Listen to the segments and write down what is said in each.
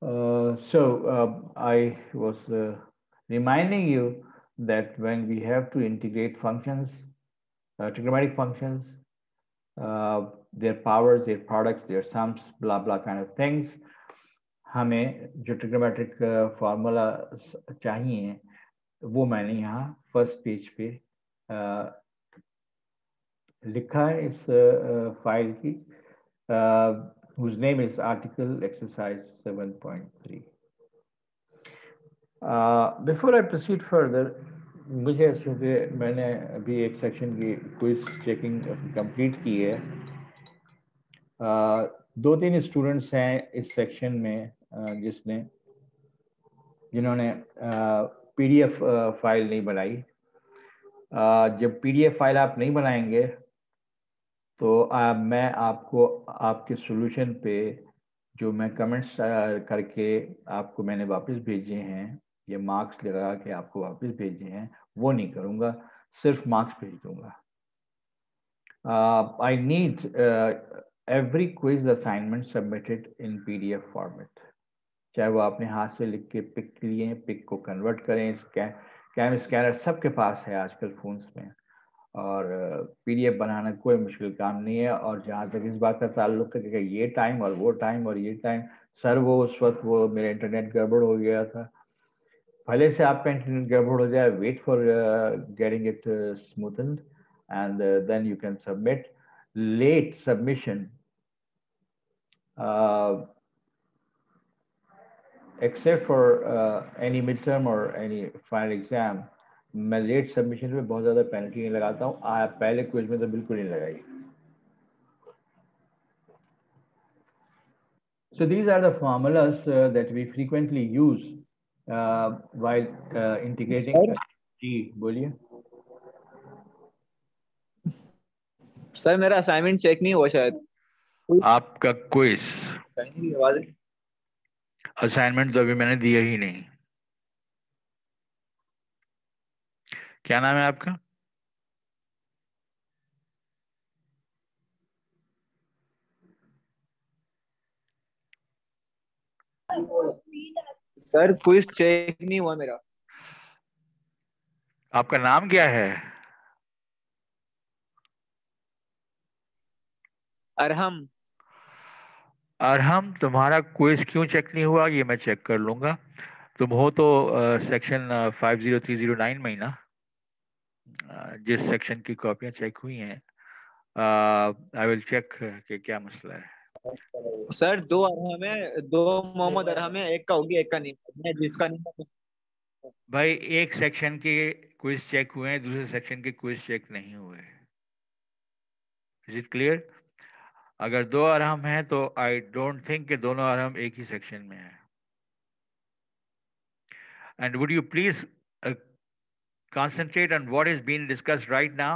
I was reminding you that when we have to integrate functions, trigonometric functions, their powers, their products, their sums, blah blah kind of things, हमें जो trigonometric formula चाहिए वो मैंने यहाँ first page पे लिखा है इस फाइल की whose name is article exercise 7.3. Before I proceed further, मुझे चूँकि मैंने अभी एक सेक्शन की क्विज चेकिंग कंप्लीट की है, दो तीन स्टूडेंट्स हैं इस सेक्शन में जिन्होंने पीडीएफ फाइल नहीं बनाई. जब पीडीएफ फाइल आप नहीं बनाएंगे तो मैं आपको आपके सॉल्यूशन पे जो मैं कमेंट्स करके आपको मैंने वापस भेजे हैं, ये मार्क्स लगा के आपको वापस भेजे हैं, वो नहीं करूँगा, सिर्फ मार्क्स भेज दूंगा. I need every quiz assignment submitted in PDF format. चाहे वो आपने हाथ से लिख के पिक लिए, पिक को कन्वर्ट करें, कैम स्कैनर सबके पास है आजकल फोन्स में, और पीडीएफ बनाना कोई मुश्किल काम नहीं है. और जहाँ तक इस बात का ताल्लुक है कि ये टाइम और वो टाइम और ये टाइम, सर वो उस वक्त वो मेरा इंटरनेट गड़बड़ हो गया था. पहले से आपका इंटरनेट गड़बड़ हो जाए, wait for getting it smoothened and then you can submit. Late submission, except for any midterm or any final exam, मैं लेट सबमिशन में बहुत ज़्यादा पेनल्टी नहीं लगाता हूँ. पहले क्विज में तो बिल्कुल नहीं लगाई. So these are the formulas that we frequently use while integrating. जी बोलिए. सर मेरा असाइनमेंट चेक नहीं हुआ शायद. आपका क्विज असाइनमेंट तो अभी मैंने दिया ही नहीं. क्या नाम है आपका? सर क्विज चेक नहीं हुआ मेरा. आपका नाम क्या है? अरहम. अरहम, तुम्हारा क्विज क्यों चेक नहीं हुआ ये मैं चेक कर लूंगा. तुम हो तो सेक्शन 50309 में ही ना, जिस सेक्शन की कॉपियां चेक हुई हैं. आई विल चेक कि क्या मसला है. सर दो अरहम है, दो मोहम्मद अरहम है, एक का होगी एक का नहीं. मैं जिसका नहीं. भाई एक सेक्शन के क्विज चेक हुए हैं, दूसरे सेक्शन के क्विज चेक नहीं हुए. Is it clear? अगर दो अरहम हैं तो आई डोंट थिंक कि दोनों अरहम एक ही सेक्शन में है. And would you please concentrate on what is being discussed right now.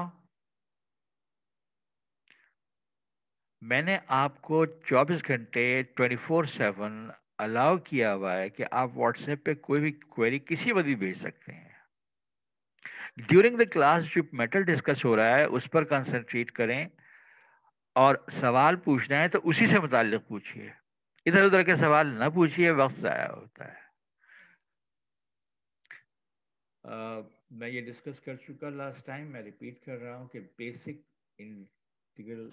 मैंने आपको 24 घंटे 24/7 अलाउ किया हुआ है कि आप व्हाट्सएप पे कोई भी क्वेरी किसी वक्त भी भेज सकते हैं. ड्यूरिंग द क्लास जो मैटर डिस्कस हो रहा है उस पर कंसंट्रेट करें, और सवाल पूछना है तो उसी से मुताल्लिक पूछिए. इधर उधर के सवाल ना पूछिए, वक्त ज़ाया होता है. मैं ये डिस्कस कर चुका लास्ट टाइम, मैं रिपीट कर रहा हूँ कि basic integral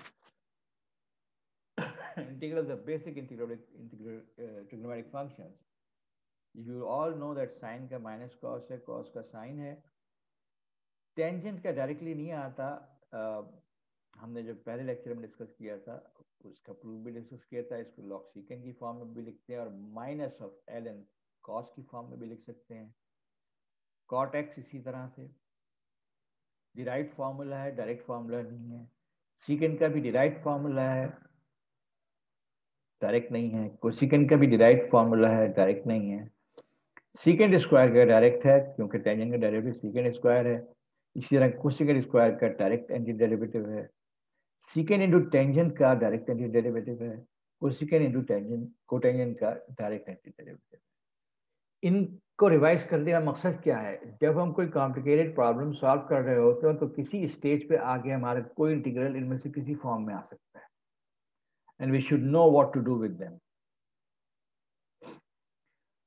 integrals are basic integral trigonometric functions. You all know that sin का माइनस cos है, cos का sin है. टेंजेंट का डायरेक्टली नहीं आता. हमने जो पहले लेक्चर में डिस्कस किया था उसका प्रूफ भी डिस्कस किया था. इसको लॉग सीकेंड की फॉर्म में भी लिखते हैं और माइनस ऑफ ln cos की फॉर्म में भी लिख सकते हैं. cot x इसी तरह से डिराइव्ड फार्मूला है, डायरेक्ट फार्मूला नहीं है. सीकेंड का भी डिराइव्ड फार्मूला है, डायरेक्ट नहीं है. कोसिकेंड का भी डिराइव्ड फार्मूला है, डायरेक्ट नहीं है. सीकेंड स्क्वायर का डायरेक्ट है क्योंकि टेंजेंट का डेरिवेटिव सीकेंड स्क्वायर है. इसी तरह कोसिकेंड स्क्वायर का डायरेक्ट एंटी डेरिवेटिव है. सीकेंड इंटू टेंजेंट का डायरेक्ट एंटी डेरिवेटिव है. कोसिकेंड इंटू टेंजेंट कोटेंजेंट का डायरेक्ट एंटी डेरिवेटिव. इनको रिवाइज करने का मकसद क्या है? जब हम कोई कॉम्प्लिकेटेड प्रॉब्लम सॉल्व कर रहे होते हैं तो किसी स्टेज पे आगे हमारा कोई इंटीग्रल इनमें से किसी फॉर्म में आ सकता है, and we should know what to do with them.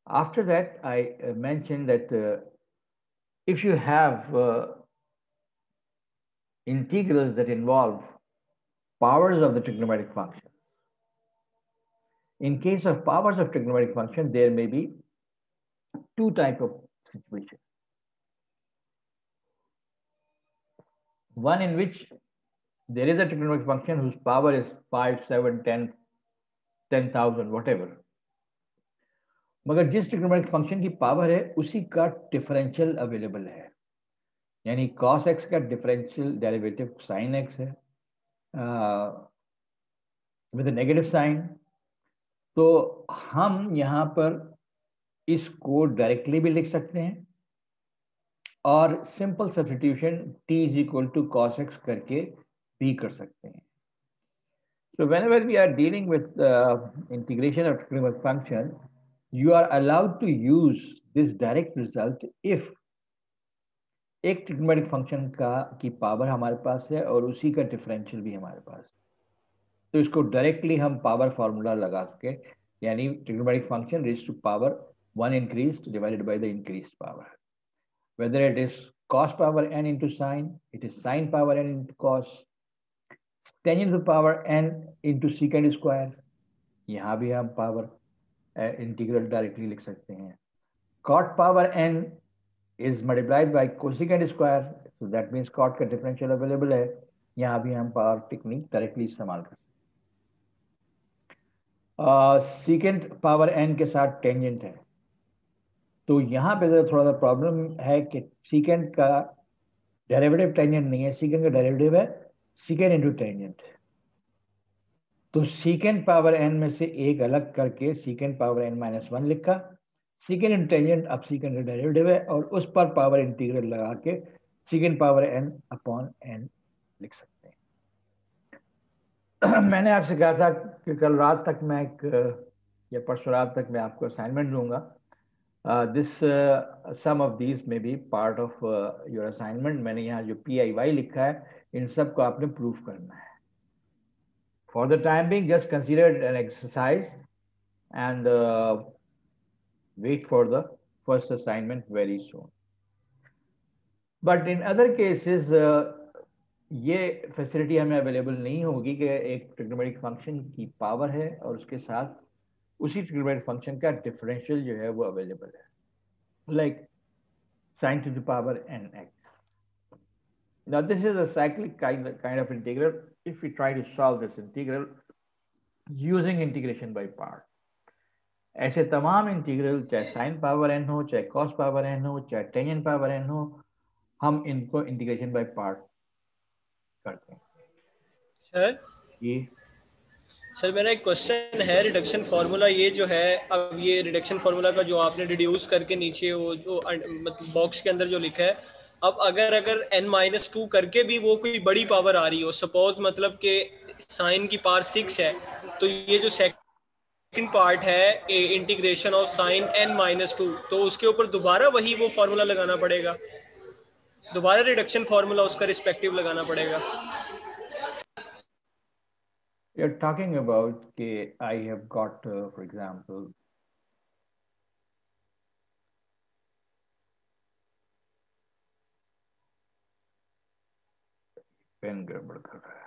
After that, I mentioned that if you have integrals that involve powers of the trigonometric function, in case of powers of trigonometric function, there may be two type of situations. One in which there is a trigonometric function whose power is 5, 7, 10, 10,000, whatever. मगर जिस trigonometric function की power है उसी का differential available है, यानी cos x का differential derivative sin x है विद नेगेटिव साइन। तो हम यहाँ पर इसको डायरेक्टली भी लिख सकते हैं और simple substitution t is equal to cos x करके भी कर सकते हैं। So whenever we are dealing with integration of trigonometric function, you are allowed to use this direct result if एक ट्रिग्नोमेट्रिक फंक्शन की पावर हमारे पास है और उसी का डिफरेंशियल भी हमारे पास है, तो इसको डायरेक्टली हम पावर फॉर्मूला लगा सके, यानी trigonometric function raised to power 1 increased divided by the increased power, whether it is cos power n into sin, it is sin power n into cos, tangent to power n into secant square, यहाँ भी हम power integral directly लिख सकते हैं। cot power n is multiplied by cosecant square, so that means cot का differential available है, यहाँ भी हम पावर टेक्निक डायरेक्टली इस्तेमाल कर सकते हैं। secant पावर n के साथ टेंजेंट है, तो यहाँ पे थोड़ा सा प्रॉब्लम है कि secant का डेरिवेटिव टेंजेंट नहीं है, secant का डेरिवेटिव है secant इंटू टेंजेंट। तो secant पावर n में से एक अलग करके secant पावर n माइनस 1 लिखा, secant इंटू टेंजेंट अब secant का डेरिवेटिव है और उस पर पावर इंटीग्रल लगा के secant power n upon n लिख सकते हैं। मैंने आपसे कहा था कि कल रात तक मैं या परसों रात तक मैं आपको असाइनमेंट दूंगा। दिस सम ऑफ दीज में B part of your assignment. मैंने यहाँ जो PIY लिखा है इन सब को आपने प्रूफ करना है। For the time being, just consider it an exercise and wait for the first assignment very soon. But in other cases, ये फैसिलिटी हमें अवेलेबल नहीं होगी कि एक ट्रिग्नोमेट्रिक फंक्शन की पावर है और उसके साथ उसी ट्रिग्नोमेट्रिक फंक्शन का डिफरेंशियल जो है वो अवेलेबल है, like sin to the power nx. Now this is a cyclic kind of integral. If we try to solve this integral using integration by part, ऐसे तमाम इंटीग्रल चाहे साइन पावर n हो, चाहे cos power n हो, चाहे tangent power n हो, हम इनको इंटीग्रेशन बाय पार्ट करते हैं। सर ये सर मेरा एक क्वेश्चन है, रिडक्शन फार्मूला ये जो है, अब ये रिडक्शन फार्मूला का जो आपने रिड्यूस करके नीचे वो जो मतलब बॉक्स के अंदर जो लिखा है, अब अगर n-2 करके भी वो कोई बड़ी पावर आ रही हो, सपोज मतलब कि साइन की पावर 6 है, तो ये जो सेकंड पार्ट है इंटीग्रेशन ऑफ साइन n-2, तो उसके ऊपर दोबारा वही वो फार्मूला लगाना पड़ेगा, दोबारा रिडक्शन फार्मूला उसका रिस्पेक्टिव लगाना पड़ेगा। you're talking about कि I have got for example pen गड़बड़ कर रहा है।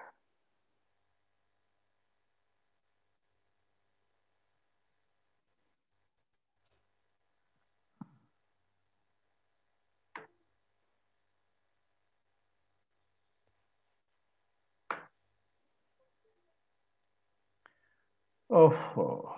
Oh.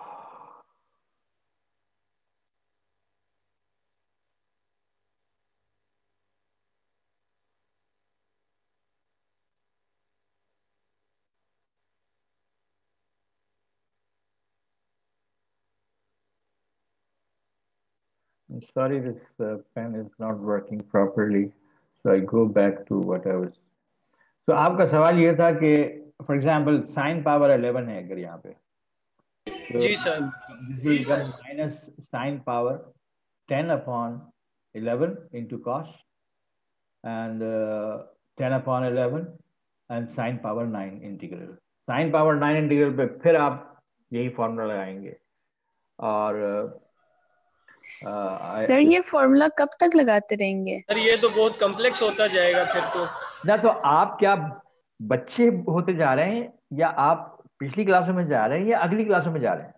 I'm sorry, this pen is not working properly, so I go back to what I was. So आपका सवाल ये था कि for example sin power 11 है अगर यहाँ पे, जी sir, this will become minus sin power 10 upon 11 into cos and 10 upon 11 and sin power 9 integral. sin power 9 integral पे फिर आप यही फॉर्मूला लगाएंगे और सर ये फॉर्मूला कब तक लगाते रहेंगे? सर ये तो बहुत कॉम्प्लेक्स होता जाएगा फिर तो। ना तो आप क्या बच्चे होते जा रहे हैं, या आप पिछली क्लासों में जा रहे हैं, या अगली क्लासों में जा रहे हैं?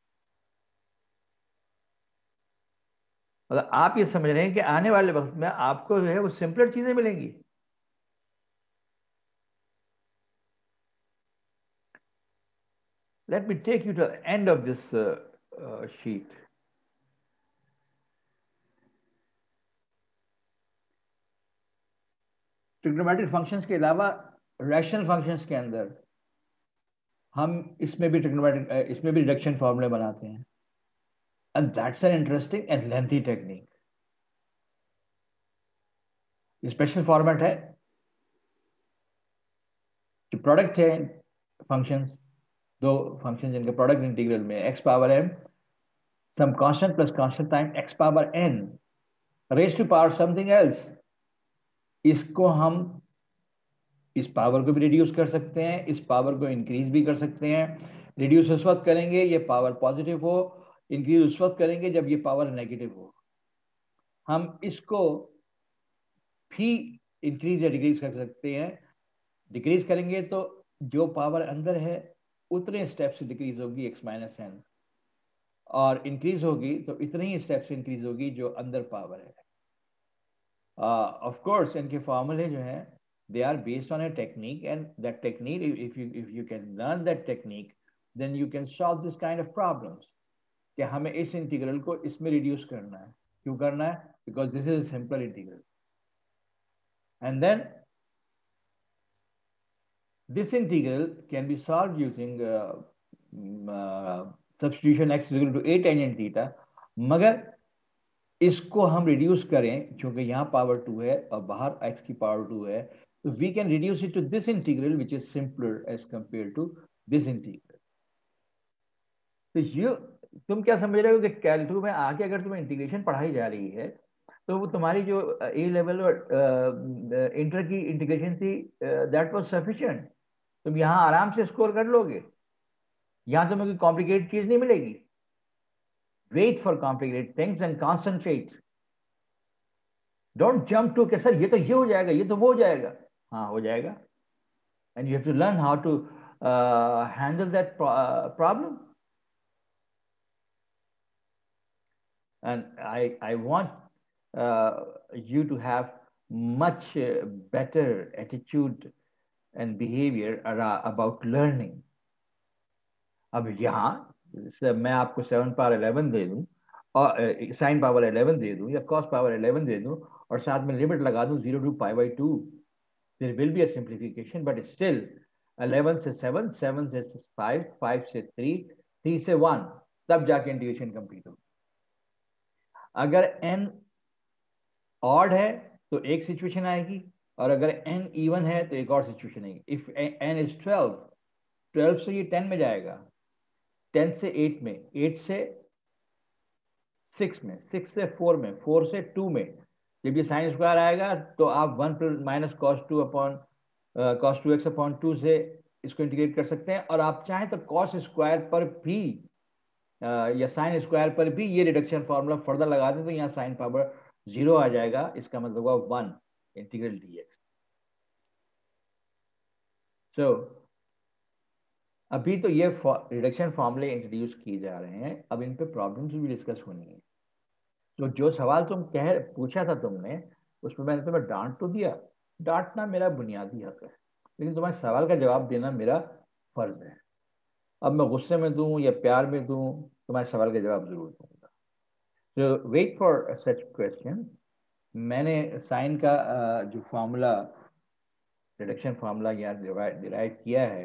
मतलब आप ये समझ रहे हैं कि आने वाले वक्त में आपको जो है वो सिंपलर चीजें मिलेंगी। Let me take you to the end of this sheet. Trigonometric functions के अलावा रैशनल फंक्शंस के अंदर हम इसमें भी रिडक्शन फॉर्मूले बनाते हैं, and that's an interesting and lengthy technique. Special format है कि प्रोडक्ट है फंक्शंस, दो फंक्शन जिनके प्रोडक्ट इंटीग्रल में x power m sum constant plus constant time x power n raise to power something else. इसको हम इस पावर को भी रिड्यूस कर सकते हैं, इस पावर को इंक्रीज भी कर सकते हैं। रिड्यूस उस वक्त करेंगे ये पावर पॉजिटिव हो, इंक्रीज उस वक्त करेंगे जब ये पावर नेगेटिव हो। हम इसको भी इंक्रीज या डिक्रीज कर सकते हैं। डिक्रीज करेंगे तो जो पावर अंदर है उतने स्टेप से डिक्रीज होगी x माइनस n, और इंक्रीज होगी तो इतने ही स्टेप से इंक्रीज होगी जो अंदर पावर है। ऑफ कोर्स इनके फॉर्मूले जो हैं they are based on a technique, and that technique, if you can learn that technique, then you can solve this kind of problems कि हमें इस इंटीग्रल को इसमें रिड्यूस करना है। क्यों करना है? Because this is a simple integral, and then this integral can be solved using substitution x equal to a tangent theta। मगर इसको हम रिड्यूस करें, क्योंकि यहाँ पावर 2 है और बाहर x की पावर 2 है, तो we can reduce it to this integral which is simpler as compared to this integral। तो ये तुम क्या समझ रहे हो कि कैलकुलस में आके अगर तुम्हें इंटीग्रेशन पढ़ाई जा रही है तो वो तुम्हारी जो ए लेवल और इंटर की इंटीग्रेशन थी दैट वाज सफिशिएंट, तुम यहाँ आराम से स्कोर कर लोगे। यहाँ तुम्हें कोई कॉम्प्लिकेटेड चीज नहीं मिलेगी। Wait for complicated things and concentrate. Don't jump to कि सर ये तो ये हो जाएगा, ये तो वो हो जाएगा। हाँ हो जाएगा, and you have to learn how to handle that problem. And I want you to have much better attitude and behavior about learning. अब यहाँ मैं आपको 7 पावर 11 दे दूं और sin पावर 11 दे दूं या cos पावर 11 दे दूं और साथ में लिमिट लगा दूं 0 to pi by 2, there will be a simplification, but still 11 से 7, 7 से 5, 5 से 3, 3 से 1, तब जाके इंटीग्रेशन कंप्लीट होगी। अगर n ऑड है तो एक सिचुएशन आएगी, और अगर n इवन है तो एक और सिचुएशन आएगी। इफ n इज 12, 12 से ये 10 में जाएगा, 10 से 8 में, 8 से 6 में, 6 से 4 में, 4 से 2 में। जब ये साइन स्क्वायर आएगा तो आप 1 minus cos 2 upon cos 2x upon 2 से इसको इंटीग्रेट कर सकते हैं, और आप चाहें तो cos स्क्वायर पर भी या साइन स्क्वायर पर भी ये रिडक्शन फॉर्मूला फर्दर लगा दें तो यहाँ साइन पावर 0 आ जाएगा। इसका मतलब हुआ 1 इंटीग्रल dx। सो अभी तो ये रिडक्शन फॉर्मूले इंट्रोड्यूस किए जा रहे हैं, अब इन पे प्रॉब्लम्स भी डिस्कस होनी है। तो जो सवाल तुम पूछा था तुमने, उस पर मैंने तुम्हें डांट तो दिया, डांटना मेरा बुनियादी हक है, लेकिन तुम्हारे सवाल का जवाब देना मेरा फर्ज है। अब मैं गुस्से में दूं या प्यार में दूं, तुम्हारे सवाल का जवाब जरूर दूंगा। तो वेट फॉर सच क्वेश्चंस। मैंने साइन का जो फॉर्मूला, रिडक्शन फॉर्मूला यहाँ डिराइव किया है,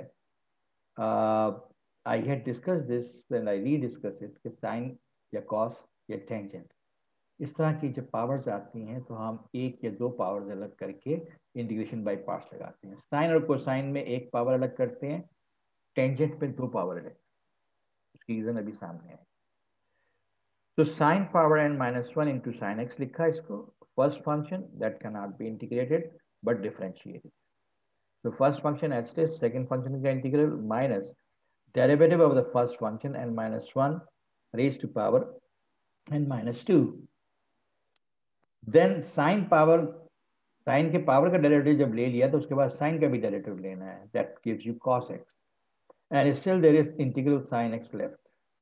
I had discuss this and I rediscuss it कि साइन या कॉस या टेंजेंट, इस तरह की जब पावर्स आती हैं तो हम एक या दो पावर्स अलग करके इंटीग्रेशन बाय पार्ट्स लगाते हैं। साइन और कोसाइन में एक पावर अलग करते हैं, टेंजेंट पे दो पावर अलग। उसकी रीजन अभी सामने है। तो sine power n minus 1 into sine x लिखा है इसको, first function that can not be integrated but differentiated. तो फर्स्ट फंक्शन एच टे, सेकेंड फंक्शन का integral minus derivative of the first function n minus 1 raise to power n minus 2. Then sin के power का derivative जब ले लिया तो उसके बाद sin का भी डेरिवेटिव लेना है. That gives you cos x. And still there is integral sin x left.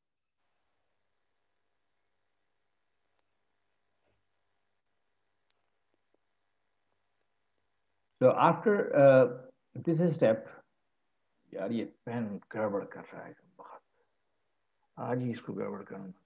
So after this step, यार ये पेन गड़बड़ कर रहा है बहुत, आज ही इसको गड़बड़ करूंगा.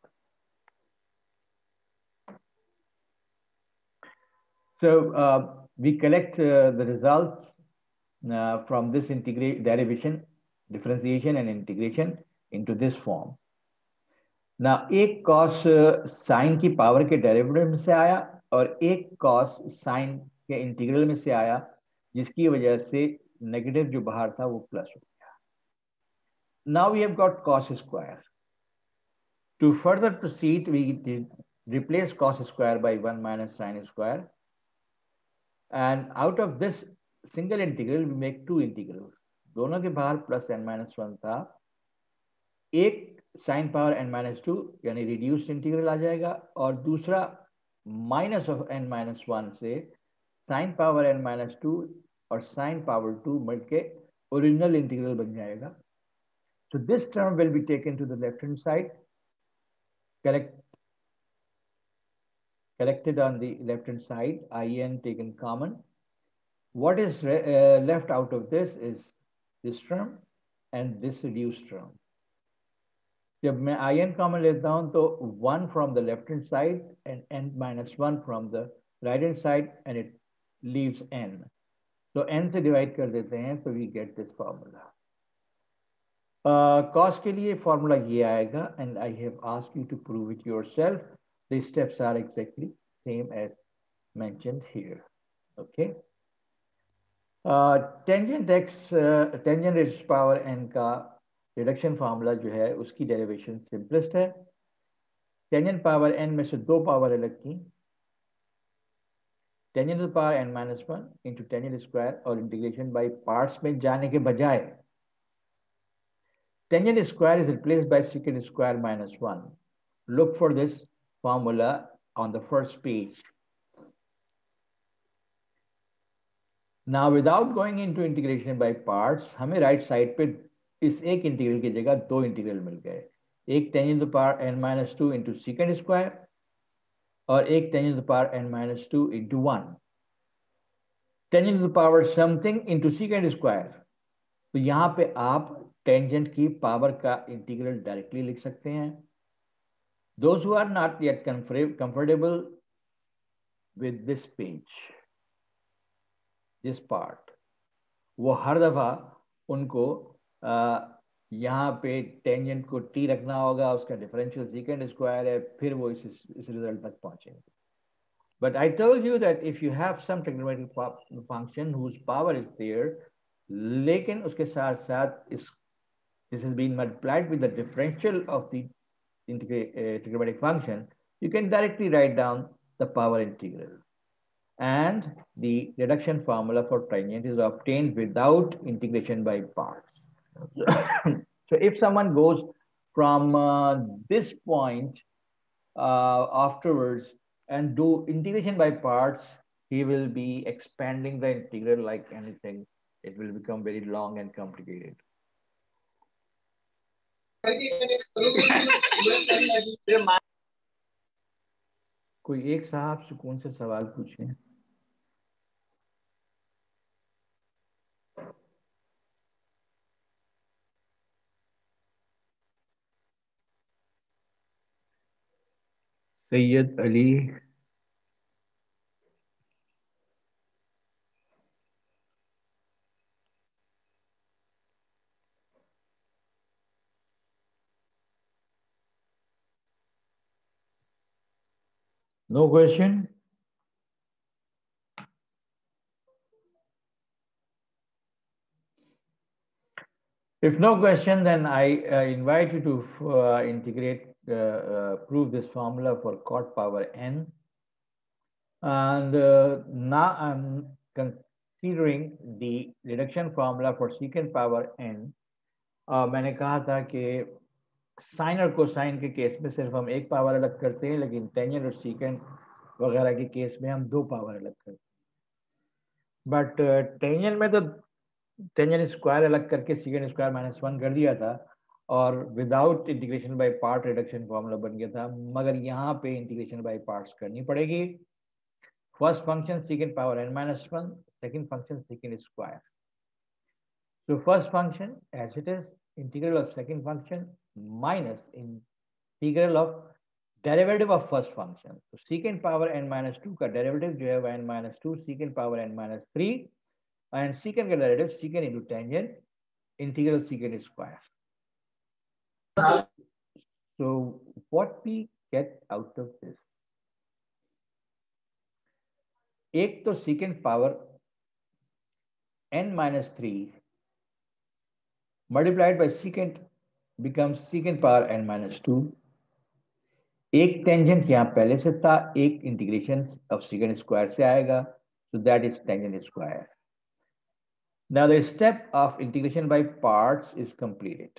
So we collect the results from this derivation, differentiation and integration into this form. Now एक cos sin की पावर के डेरिवेटिव में से आया और एक cos sin के इंटीग्रल में से आया, जिसकी वजह से नेगेटिव जो बाहर था वो प्लस हो गया. Now we have got cos square. To further proceed, we did replace cos square by 1 minus sin square. And out of this single integral, we make two integrals. दोनों के बाहर प्लस n minus 1 था. एक sin power n minus 2 यानी reduced integral आ जाएगा, और दूसरा minus of n minus 1 से sin पावर n minus 2 और sin पावर 2 मिलके ओरिजिनल इंटीग्रल बन जाएगा. So this term will be taken to the left hand side, collected on the left hand side, in taken common. What is left out of this is this term and this reduced term. जब मैं in common लेता हूं तो 1 from the left hand side and n minus 1 from the right hand side, and it leaves n. So n से divide कर देते हैं, so we get this formula. Cos के लिए formula ये आएगा, and I have asked you to prove it yourself. The steps are exactly same as mentioned here. Okay. Tangent x, tangent raised power n का reduction formula जो है उसकी derivation simplest है. Tangent power n में से दो power अलग की, tangent power n minus 1 into tangent square, और इंटीग्रेशन बाय पार्ट्स में जाने के बजाय tangent square is replaced by secant square minus 1. Look for this formula on the first page. Now without going into integration by parts, हमें right side पे इस एक integral की जगह दो इंटीग्रल मिल गए. एक tangent power n minus 2 into secant square और एक tangent power n minus 2 into 1. Tangent power something into secant square, तो यहाँ पे आप टेंजेंट की पावर का इंटीग्रल डायरेक्टली लिख सकते हैं. Those who are not yet comfortable with this page, this part, वो हर दफा उनको यहाँ पे टेंजेंट को t रखना होगा, उसका डिफरेंशियल सेकंड स्क्वायर है, फिर वो इस रिजल्ट तक पहुंचेंगे. But I told you that if you have some trigonometric function whose power is there, लेकिन उसके साथ साथ this has been multiplied with the differential of the trigonometric function, you can directly write down the power integral. And the reduction formula for tangent is obtained without integration by parts. So if someone goes from this point afterwards and do integration by parts, he will be expanding the integral like anything. It will become very long and complicated. कोई एक साहब सुकून से सवाल पूछें. Sayyid Ali. No question? If no question, then I invite you to integrate, prove this formula for cot power n. And now I'm considering the reduction formula for secant power n. मैंने कहा था कि sign और cosine के case में सिर्फ हम एक पावर अलग करते हैं, लेकिन टेंजेंट और सीकेंट वगैरह के केस में हम दो पावर अलग करते हैं। बट टेंजेंट में तो टेंजेंट स्क्वायर अलग करके सीकेंट स्क्वायर -1 कर दिया था और without integration by part reduction formula बन गया था, मगर यहाँ पे इंटीग्रेशन बाय पार्ट्स करनी पड़ेगी। First function secant power n-1, second function secant square. So first function as it is, integral of second function minus integral of derivative of first function. So secant power n-2 का derivative जो है वो n-2 secant power n-3 and secant का derivative secant into tangent integral secant square. So what we get out of this? एक तो secant power n-3 multiplied by secant becomes secant power n-2. एक tangent यहाँ पहले से था, एक integration of secant square से आएगा, so that is tangent square. Now the step of integration by parts is completed.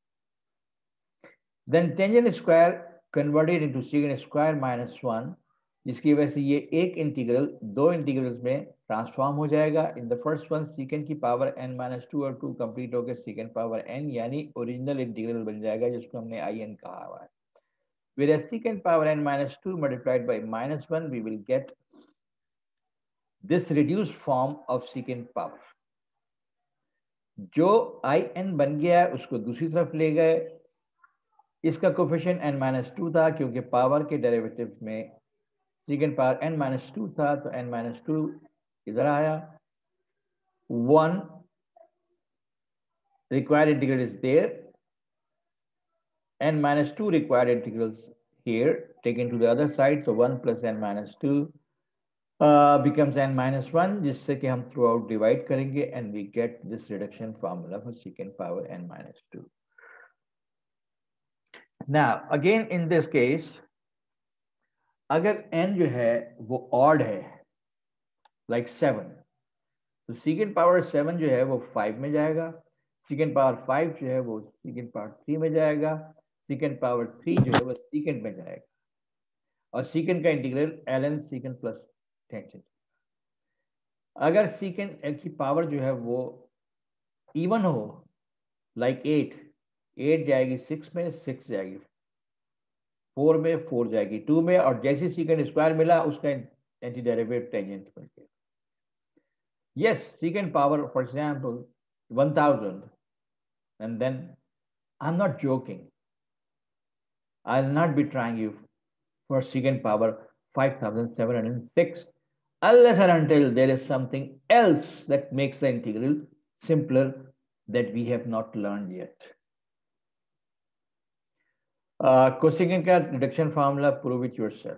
Then tangent square converted into secant square -1, जिसकी वजह से ये एक इंटीग्रल दो इंटीग्रल्स में ट्रांसफॉर्म हो जाएगा। In the first one secant की पावर n-2 और 2 कंप्लीट होकर secant पावर n यानी ओरिजिनल इंटीग्रल बन जाएगा, जिसको हमने in कहा हुआ है। Whereas secant power n-2 multiplied by -1, we will get this reduced form of secant power. जो in बन गया है उसको दूसरी तरफ ले गए। इसका कोफिशिएंट n-2 था, क्योंकि पावर के डेरिवेटिव में secant power n-2 था, तो n-2 इधर आया। 1 required integral is there, n-2 required integrals here taken to the other side, so 1 plus n-2 becomes n-1, जिससे कि हम थ्रू आउट डिवाइड करेंगे and we get this reduction formula for secant power n-2. Now again in this case, अगर n जो है वो odd है like 7, तो secant power 7 जो है वो 5 में जाएगा, secant power 5 जो है वो secant power 3 में जाएगा, secant power 3 जो है वो secant में जाएगा, और secant का integral ln secant plus tangent. अगर secant की पावर जो है वो इवन हो लाइक 8 जाएगी 6 में, 6 जाएगी 4 में, 4 जाएगी 2 में, और जैसे secant स्क्वायर मिला उसका एंटी डेरिवेटिव टेंजेंट बन गया। Yes, secant power, for example, 1000, and then I'm not joking. I'll not be trying you for secant power 5706 unless and until there is something else that makes the integral simpler that we have not learned yet. Cosecant का reduction formula, prove it yourself.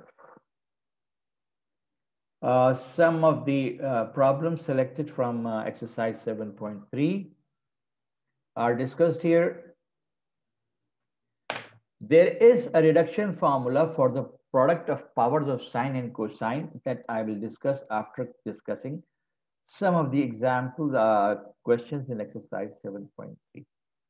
Some of the problems selected from exercise 7.3 are discussed here. There is a reduction formula for the product of powers of sine and cosine that I will discuss after discussing some of the example questions in exercise 7.3.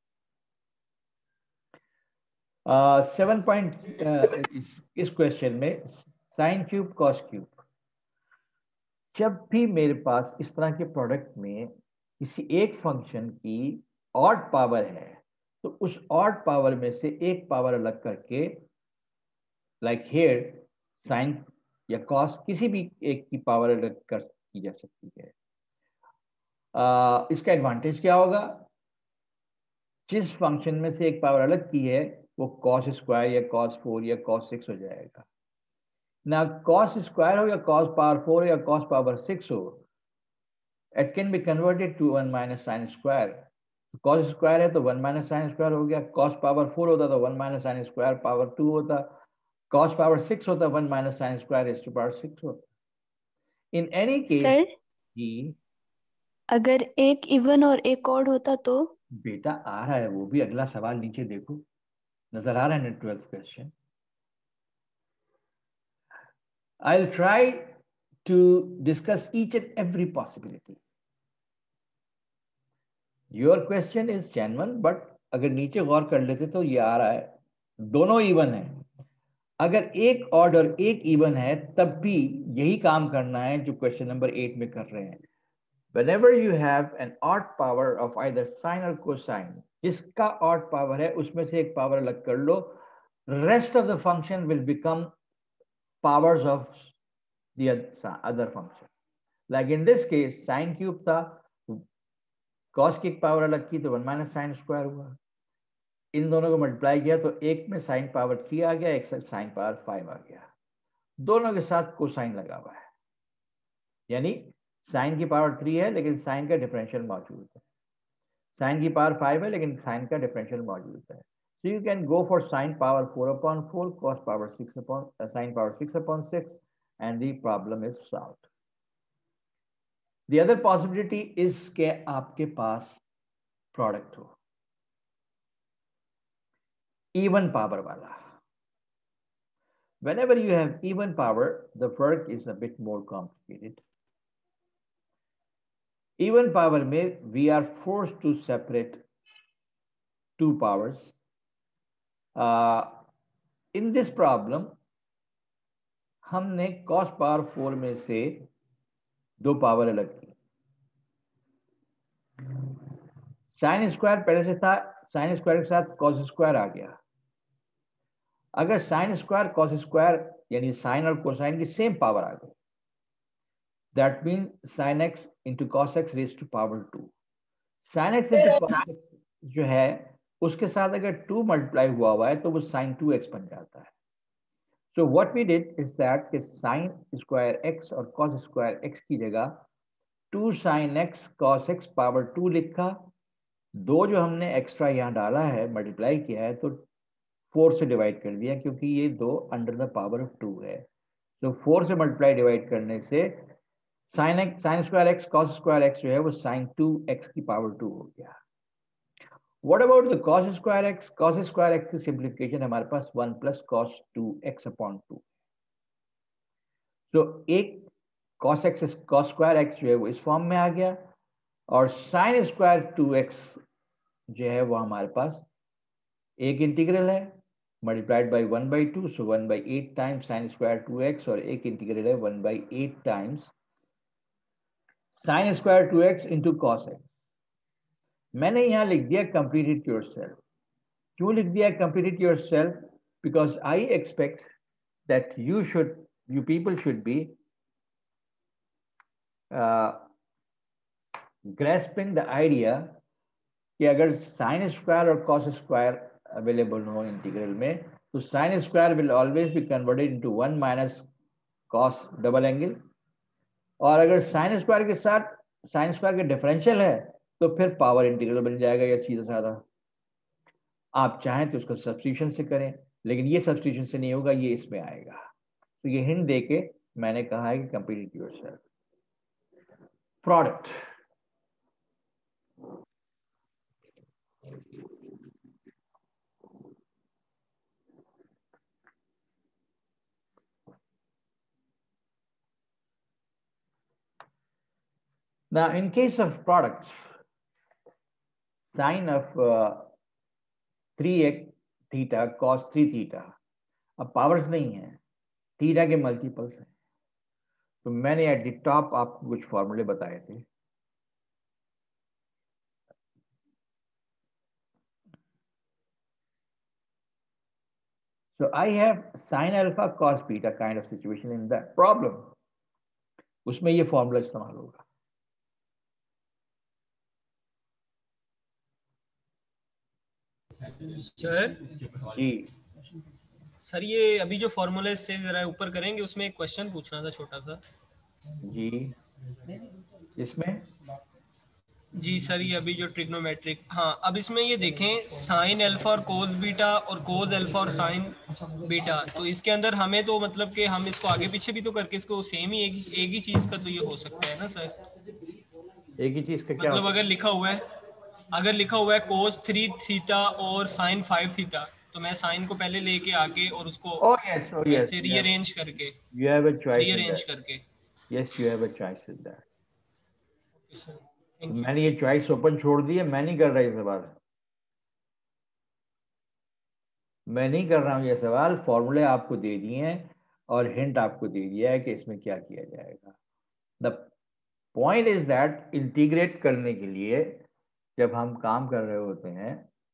7. इस question में sine cube cos cube, जब भी मेरे पास इस तरह के product में किसी एक फंक्शन की ऑड पावर है, तो उस ऑड पावर में से एक पावर अलग करके लाइक हियर साइन या कॉस किसी भी एक की पावर अलग कर की जा सकती है। इसका एडवांटेज क्या होगा? जिस फंक्शन में से एक पावर अलग की है वो कॉस स्क्वायर या कॉस 4 या कॉस 6 हो जाएगा ना। कॉस स्क्वायर हो या कॉस पावर 4 या कॉस पावर 6 हो, it can be converted to 1 minus sine square. Cos square है तो 1 माइनस साइन स्क्वायर हो गया, कॉस पावर 4 होता तो 1 माइनस साइन स्क्वायर पावर 2 होता, कॉस पावर 6 होता 1 minus sine square raise to power 6 होता। इन एनी केस सर, जी अगर एक इवन और एक ऑड होता तो? बेटा आ रहा है वो भी, अगला सवाल नीचे देखो, नजर आ रहा है 12th question. I'll try to discuss each and every possibility. Your question is genuine, but अगर नीचे गौर कर लेते तो ये आ रहा है दोनों इवन है। अगर एक ऑड और एक इवन है तब भी यही काम करना है जो क्वेश्चन नंबर 8 में कर रहे हैं। Whenever you have an odd power of either sine or cosine, जिसका odd power है उसमें से एक पावर अलग कर लो, rest of the function will become powers of the other function. Like in this case, sine cube था, cos की एक पावर अलग की तो 1 माइनस साइन स्क्वायर हुआ। इन दोनों को मल्टीप्लाई किया तो एक में साइन पावर 3 आ गया, एक साइन पावर 5 आ गया। दोनों के साथ कोसाइन लगा हुआ है, यानी साइन की पावर 3 है लेकिन साइन का डिफरेंशियल मौजूद है, साइन की पावर 5 है लेकिन साइन का डिफरेंशियल मौजूद है। So you can go for sine power 4/4, cos power 6 sine power 6/6 and the problem is solved. The other possibility is के आपके पास प्रोडक्ट हो even power वाला। Whenever you have even power, the work is a bit more complicated. Even power में we are forced to separate two powers. In this problem, हमने cos power 4 में से दो पावर अलग की। साइन स्क्वायर पहले से था, साइन स्क्वायर के साथ cos स्क्वायर आ गया। अगर साइन स्क्वायर कॉस स्क्वायर यानी साइन और कोसाइन की सेम पावर आ गई, that mean sine x into cos x raise to power 2। Sine x into cos x जो है उसके साथ अगर 2 मल्टीप्लाई हुआ है तो वो साइन 2x बन जाता है। So what we did is that कि साइन स्क्वायर एक्स और कॉस स्क्वायर एक्स की जगह 2 sine x cos x power 2 लिखा। दो जो हमने एक्स्ट्रा यहाँ डाला है, मल्टीप्लाई किया है, तो 4 से डिवाइड कर दिया क्योंकि ये दो अंडर द पावर ऑफ 2 है। तो 4 से मल्टीप्लाई डिवाइड करने से sine square x cos square x जो है वो साइन 2x की पावर 2 हो गया। What about the cos square x? Cos square x की सिंप्लीफिकेशन हमारे पास 1 प्लस कॉस 2x/2। तो एक cos x cos square x जो है वो इस फॉर्म में आ गया, और साइन स्क्वायर 2x जो है वो हमारे पास एक इंटीग्रल है multiplied by 1/2, so 1/8 times sine square 2x, और एक इंटीग्रल है 1/8 times sine square 2x into cos x. मैंने यहां लिख दिया कंप्लीट इट योरसेल्फ। क्यों लिख दिया complete it yourself? Because I expect that you people should be grasping the idea कि अगर साइन स्क्वायर और कॉस स्क्वायर अवेलेबल हो इंटीग्रल में, तो sine square will always be converted into 1 minus cos double angle, और अगर sine square के साथ साइन स्क्वायर के डिफरेंशियल है तो फिर पावर इंटीग्रल बन जाएगा, या सीधा साधा। आप चाहें तो उसको सब्स्टिट्यूशन से करें, लेकिन ये सब्स्टिट्यूशन से नहीं होगा, ये इसमें आएगा। तो ये हिंट देके मैंने कहा है कि complete yourself. Product now in case of products, sine of 3x theta cos 3 theta, अब पावर्स नहीं है, थीटा के मल्टीपल्स हैं। तो मैंने एट द टॉप आपको कुछ फॉर्मूले बताए थे। So I have sin alpha cos beta kind of situation in that problem. उसमें ये फॉर्मूला इस्तेमाल होगा। सर ये अभी जो फॉर्मूले से जरा ऊपर करेंगे, उसमें एक क्वेश्चन पूछना था छोटा सा। जी इसमें जी सर, ये अभी जो ट्रिग्नोमेट्रिक, हाँ, अब इसमें ये देखें साइन अल्फा और कोस बीटा और कोस अल्फा और साइन बीटा, तो इसके अंदर हमें तो मतलब कि हम इसको आगे पीछे भी तो करके इसको सेम ही एक ही चीज का तो ये हो सकता है ना सर? एक ही चीज का क्या मतलब अगर लिखा हुआ है कोस 3 थीटा और साइन 5 थीटा, तो मैं साइन को पहले लेके आके और उसको ऐसे रीअरेंज करके yes you have a choice in that. मैंने ये चॉइस ओपन छोड़ दी है, मैं नहीं कर रहा ये सवाल। मैं नहीं कर रहा हूँ ये सवाल, फॉर्मूले आपको दे दिए हैं और हिंट आपको दे दिया है कि इसमें क्या किया जाएगा। The point is that integrate करने के लिए जब हम काम कर रहे होते हैं,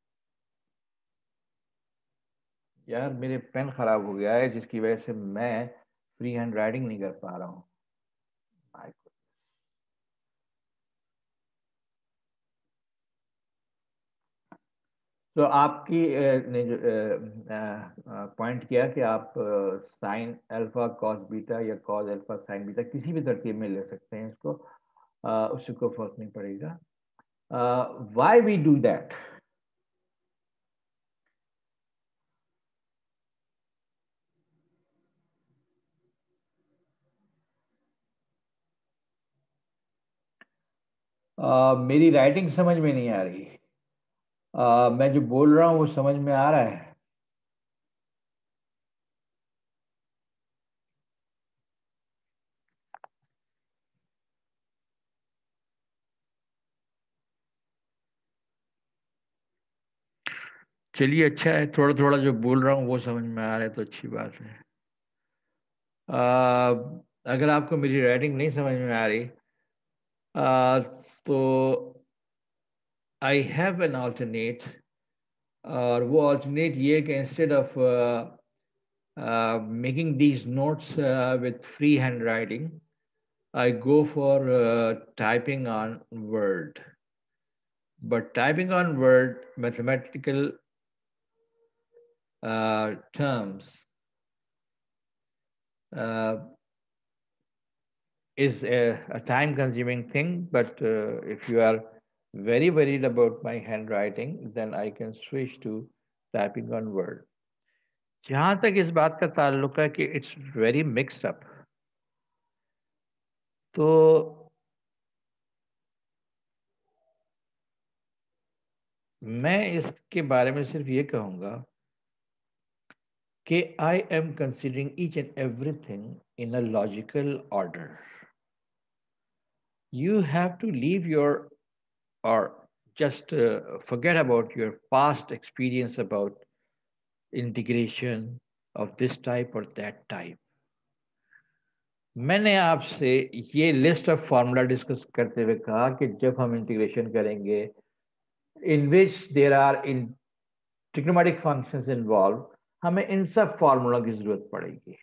यार मेरे पेन खराब हो गया है जिसकी वजह से मैं फ्री हैंड राइटिंग नहीं कर पा रहा हूँ। तो आपकी ने जो पॉइंट किया कि आप साइन अल्फा कॉस बीटा या कॉस अल्फा साइन बीटा किसी भी तरतीब में ले सकते हैं इसको, उससे कोई फर्क नहीं पड़ेगा। Why we do that? मेरी राइटिंग समझ में नहीं आ रही। मैं जो बोल रहा हूँ वो समझ में आ रहा है? चलिए अच्छा है, थोड़ा थोड़ा जो बोल रहा हूँ वो समझ में आ रहा है तो अच्छी बात है। अगर आपको मेरी राइटिंग नहीं समझ में आ रही तो आई हैव एन ऑल्टरनेट, और वो ऑल्टरनेट ये कि instead of making these notes with free handwriting, I go for typing on Word. But typing on Word, mathematical terms is a time-consuming thing. But if you are very worried about my handwriting, then I can switch to typing on Word. जहाँ तक इस बात का ताल्लुक है कि it's very mixed up, तो मैं इसके बारे में सिर्फ ये कहूँगा कि I am considering each and everything in a logical order. You have to leave your, or just forget about your past experience about integration of this type or that type. मैंने आपसे ये लिस्ट ऑफ फार्मूला डिस्कस करते हुए कहा कि जब हम integration करेंगे in which there are in trigonometric functions involved, हमें इन सब फार्मूला की जरूरत पड़ेगी।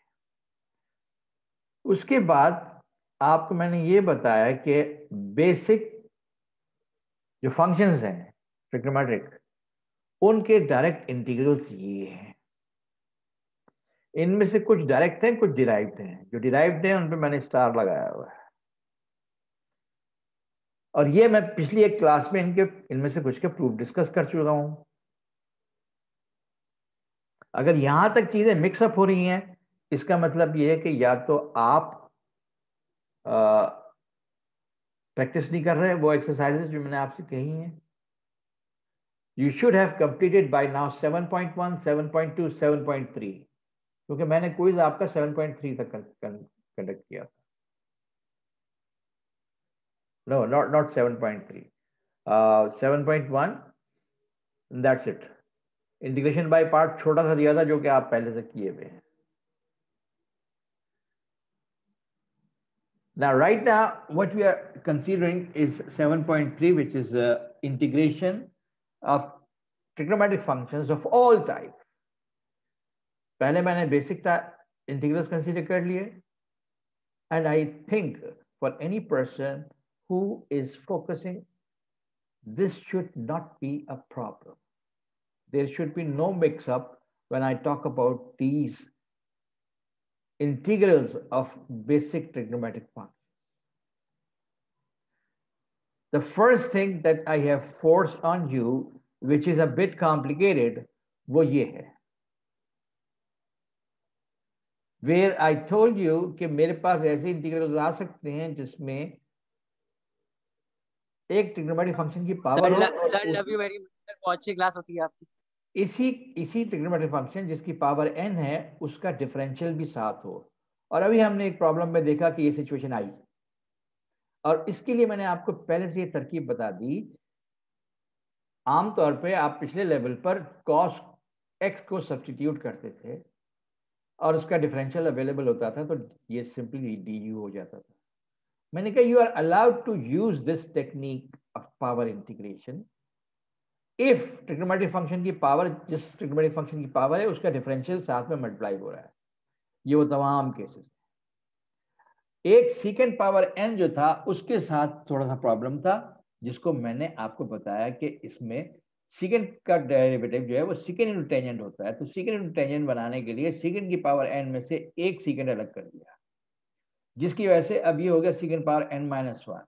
उसके बाद आपको मैंने ये बताया कि बेसिक जो फंक्शंस हैं ट्रिग्नोमेट्रिक, उनके डायरेक्ट इंटीग्रल्स ये हैं। इनमें से कुछ डायरेक्ट हैं, कुछ डिराइव्ड हैं। जो डिराइव्ड हैं उन पे मैंने स्टार लगाया हुआ है, और ये मैं पिछली एक क्लास में इनमें से कुछ के प्रूफ डिस्कस कर चुका हूं। अगर यहां तक चीजें मिक्सअप हो रही हैं, इसका मतलब ये है कि या तो आप प्रैक्टिस नहीं कर रहे वो एक्सरसाइजेस जो मैंने आपसे कही हैं। You should have completed by now 7.1, 7.2, 7.3, क्योंकि मैंने क्विज आपका 7.3 तक कंडक्ट किया था। No, not 7.3, 7.1, that's it. Integration by part छोटा सा दिया था जो कि आप पहले से किए हुए हैं। Now, right now, what we are considering is 7.3, which is integration of trigonometric functions of all type. पहले मैंने basic integrals consider कर लिए, and I think for any person who is focusing, this should not be a problem. There should be no mix-up when I talk about these integrals of basic trigonometric functions. The first thing that I have forced on you, which is a bit complicated, वो ये है, where I told you कि मेरे पास ऐसे integrals आ सकते हैं जिसमें एक ट्रिग्नोमेट्रिक फंक्शन की पावर हो, sir love you very much, बहुत अच्छी क्लास होती है आपकी। इसी ट्रिग्नोमेट्रिक फंक्शन जिसकी पावर n है उसका डिफरेंशियल भी साथ हो। और अभी हमने एक प्रॉब्लम में देखा कि ये सिचुएशन आई, और इसके लिए मैंने आपको पहले से ये तरकीब बता दी। आमतौर पे आप पिछले लेवल पर कॉस x को सब्स्टिट्यूट करते थे और उसका डिफरेंशियल अवेलेबल होता था, तो ये सिंपली du हो जाता था। मैंने कहा you are allowed to use this technique of power integration if trigonometric function की पावर, जिस ट्रिग्नोमेट्रिक फंक्शन की पावर है उसका डिफरेंशियल साथ में मल्टीप्लाई हो रहा है। ये वो तमाम केसेस। एक सीकेंड पावर n जो था उसके साथ थोड़ा सा प्रॉब्लम था, जिसको मैंने आपको बताया कि इसमें सीकेंड का डेरिवेटिव जो है वो सीकेंड इंटू टेंजेंट होता है। तो सीकेंड इंटू टेंजेंट बनाने के लिए सीकेंड की पावर n में से एक सीकेंड अलग कर दिया, जिसकी वजह से अब ये हो गया secant power n-1।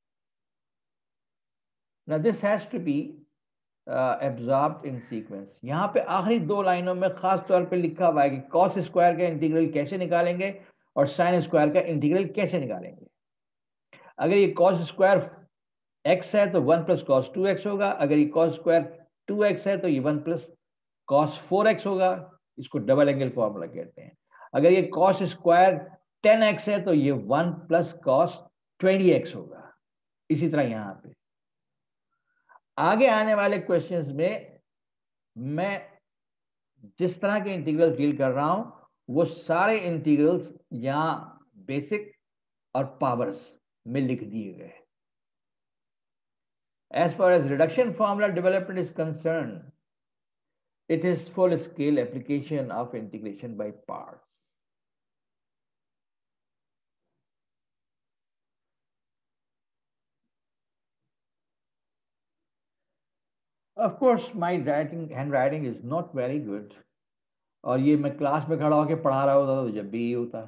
Now this has to be absorbed in sequence। यहाँ पे आखिरी दो लाइनों में खास तौर पे लिखा हुआ है कि cos स्क्वायर का इंटीग्रल कैसे निकालेंगे और sin स्क्वायर का इंटीग्रल कैसे निकालेंगे। अगर ये cos स्क्वायर x है तो 1 प्लस कॉस 2x होगा, अगर ये cos स्क्वायर 2x है तो ये 1 प्लस कॉस 4x होगा। इसको डबल एंगल फॉर्मूला कहते हैं। अगर ये cos स्क्वायर 10x है तो ये 1 प्लस कॉस 20x होगा। इसी तरह यहां पे आगे आने वाले क्वेश्चंस में मैं जिस तरह के इंटीग्रल्स डील कर रहा हूं वो सारे इंटीग्रल्स यहां बेसिक और पावर्स में लिख दिए गए। As far as reduction formula development is concerned, it is full scale application of integration by parts. Of course, my handwriting is not very good. और ये मैं क्लास में खड़ा होकर पढ़ा रहा होता तो जब भी ये होता।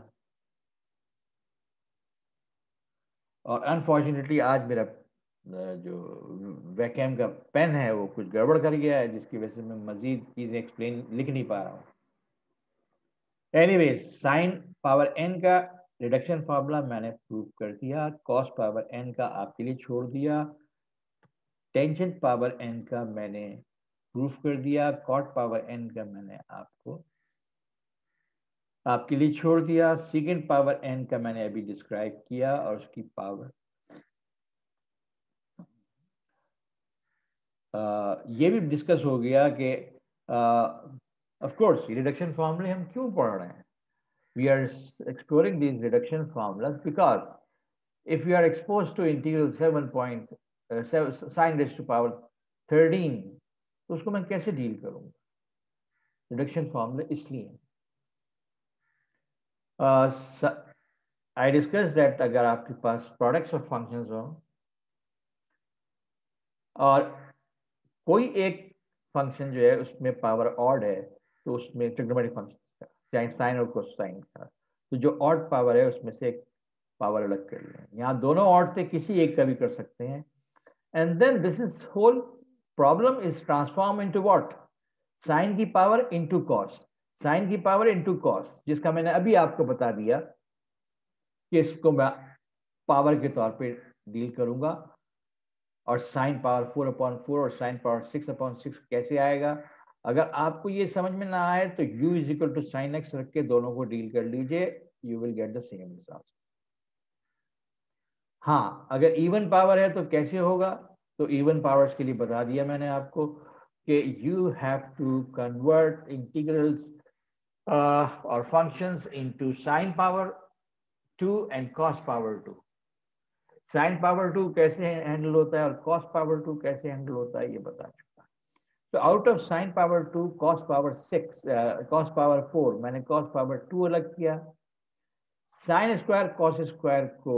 और अनफॉर्चुनेटली आज मेरा जो वैक्यूम का पेन है वो कुछ गड़बड़ कर गया है, जिसकी वजह से मैं मजीद चीजें एक्सप्लेन लिख नहीं पा रहा हूँ। एनीवेज, साइन पावर n का रिडक्शन फार्मूला मैंने प्रूव कर दिया, कॉस पावर n का आपके लिए छोड़ दिया, टेंजेंट पावर n का मैंने प्रूफ कर दिया, कॉट पावर n का मैंने आपके लिए छोड़ दिया, सेकेंड पावर n का मैंने अभी डिस्क्राइब किया और उसकी पावर ये भी डिस्कस हो गया कि ऑफ कोर्स रिडक्शन फार्मूले हम क्यों पढ़ रहे हैं। We are exploring these reduction formulas because if we are exposed to integral 7.7 sin raised to power 13 तो उसको मैं कैसे डील करूंगा। रिडक्शन फार्मूले इसलिए आई डिस्कस दैट अगर आपके पास प्रोडक्ट्स ऑफ फंक्शंस हो और कोई एक फंक्शन जो है उसमें पावर ऑड है तो उसमें ट्रिग्नोमेट्रिक फंक्शन साइन और कोसाइन का, तो जो ऑड पावर है उसमें से एक पावर अलग कर लिया। यहाँ दोनों ऑड थे, किसी एक का भी कर सकते हैं। And then this is whole problem is transform into what, sine की पावर इनटू कॉस, साइन की पावर इनटू कॉस, जिसका मैंने अभी आपको बता दिया कि इसको मैं पावर के तौर पे डील करूंगा और साइन पावर 4/4 और साइन पावर 6/6 कैसे आएगा। अगर आपको ये समझ में ना आए तो u is equal to sine x रख के दोनों को डील कर लीजिए, you will get the same result. हाँ, अगर इवन पावर है तो कैसे होगा, तो इवन पावर्स के लिए बता दिया मैंने आपको कि you have to convert integrals और functions into sine power 2 and cos power 2। Sine power 2 कैसे हैंडल होता है और कॉस पावर 2 कैसे हैंडल होता है ये बता चुका। तो out of sine power 2 cos power 6 cos power 4 मैंने कॉस पावर 2 अलग किया। साइन स्क्वायर कॉस स्क्वायर को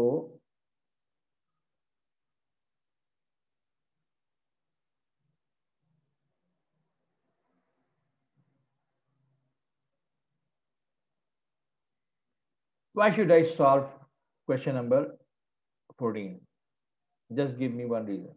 why should I solve question number 14? Just give me one reason.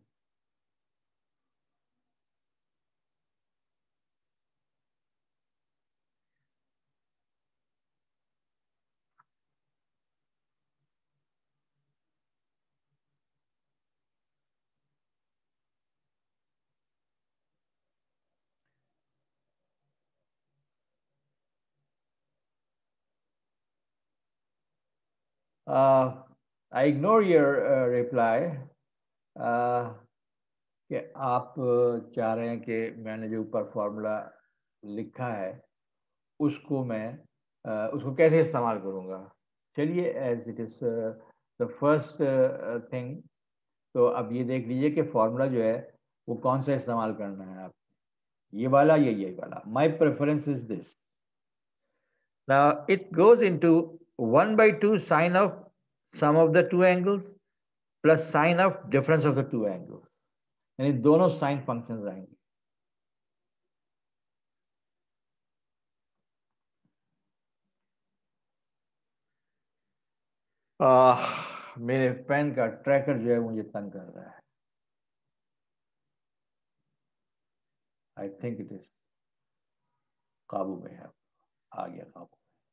I ignore your reply कि आप चाह रहे हैं कि मैंने जो ऊपर फॉर्मूला लिखा है उसको मैं उसको कैसे इस्तेमाल करूँगा। चलिए, as it is the first thing, तो अब ये देख लीजिए कि फॉर्मूला जो है वो कौन सा इस्तेमाल करना है आप, ये वाला या ये वाला। My preference is this. Now it goes into 1 by 2 sine of sum of the two angles plus sine of difference of the two angles, यानी दोनों साइन फंक्शंस आएंगे। मेरे पेन का ट्रैकर जो है मुझे तंग कर रहा है। आई थिंक इट इज काबू में है, आ गया काबू।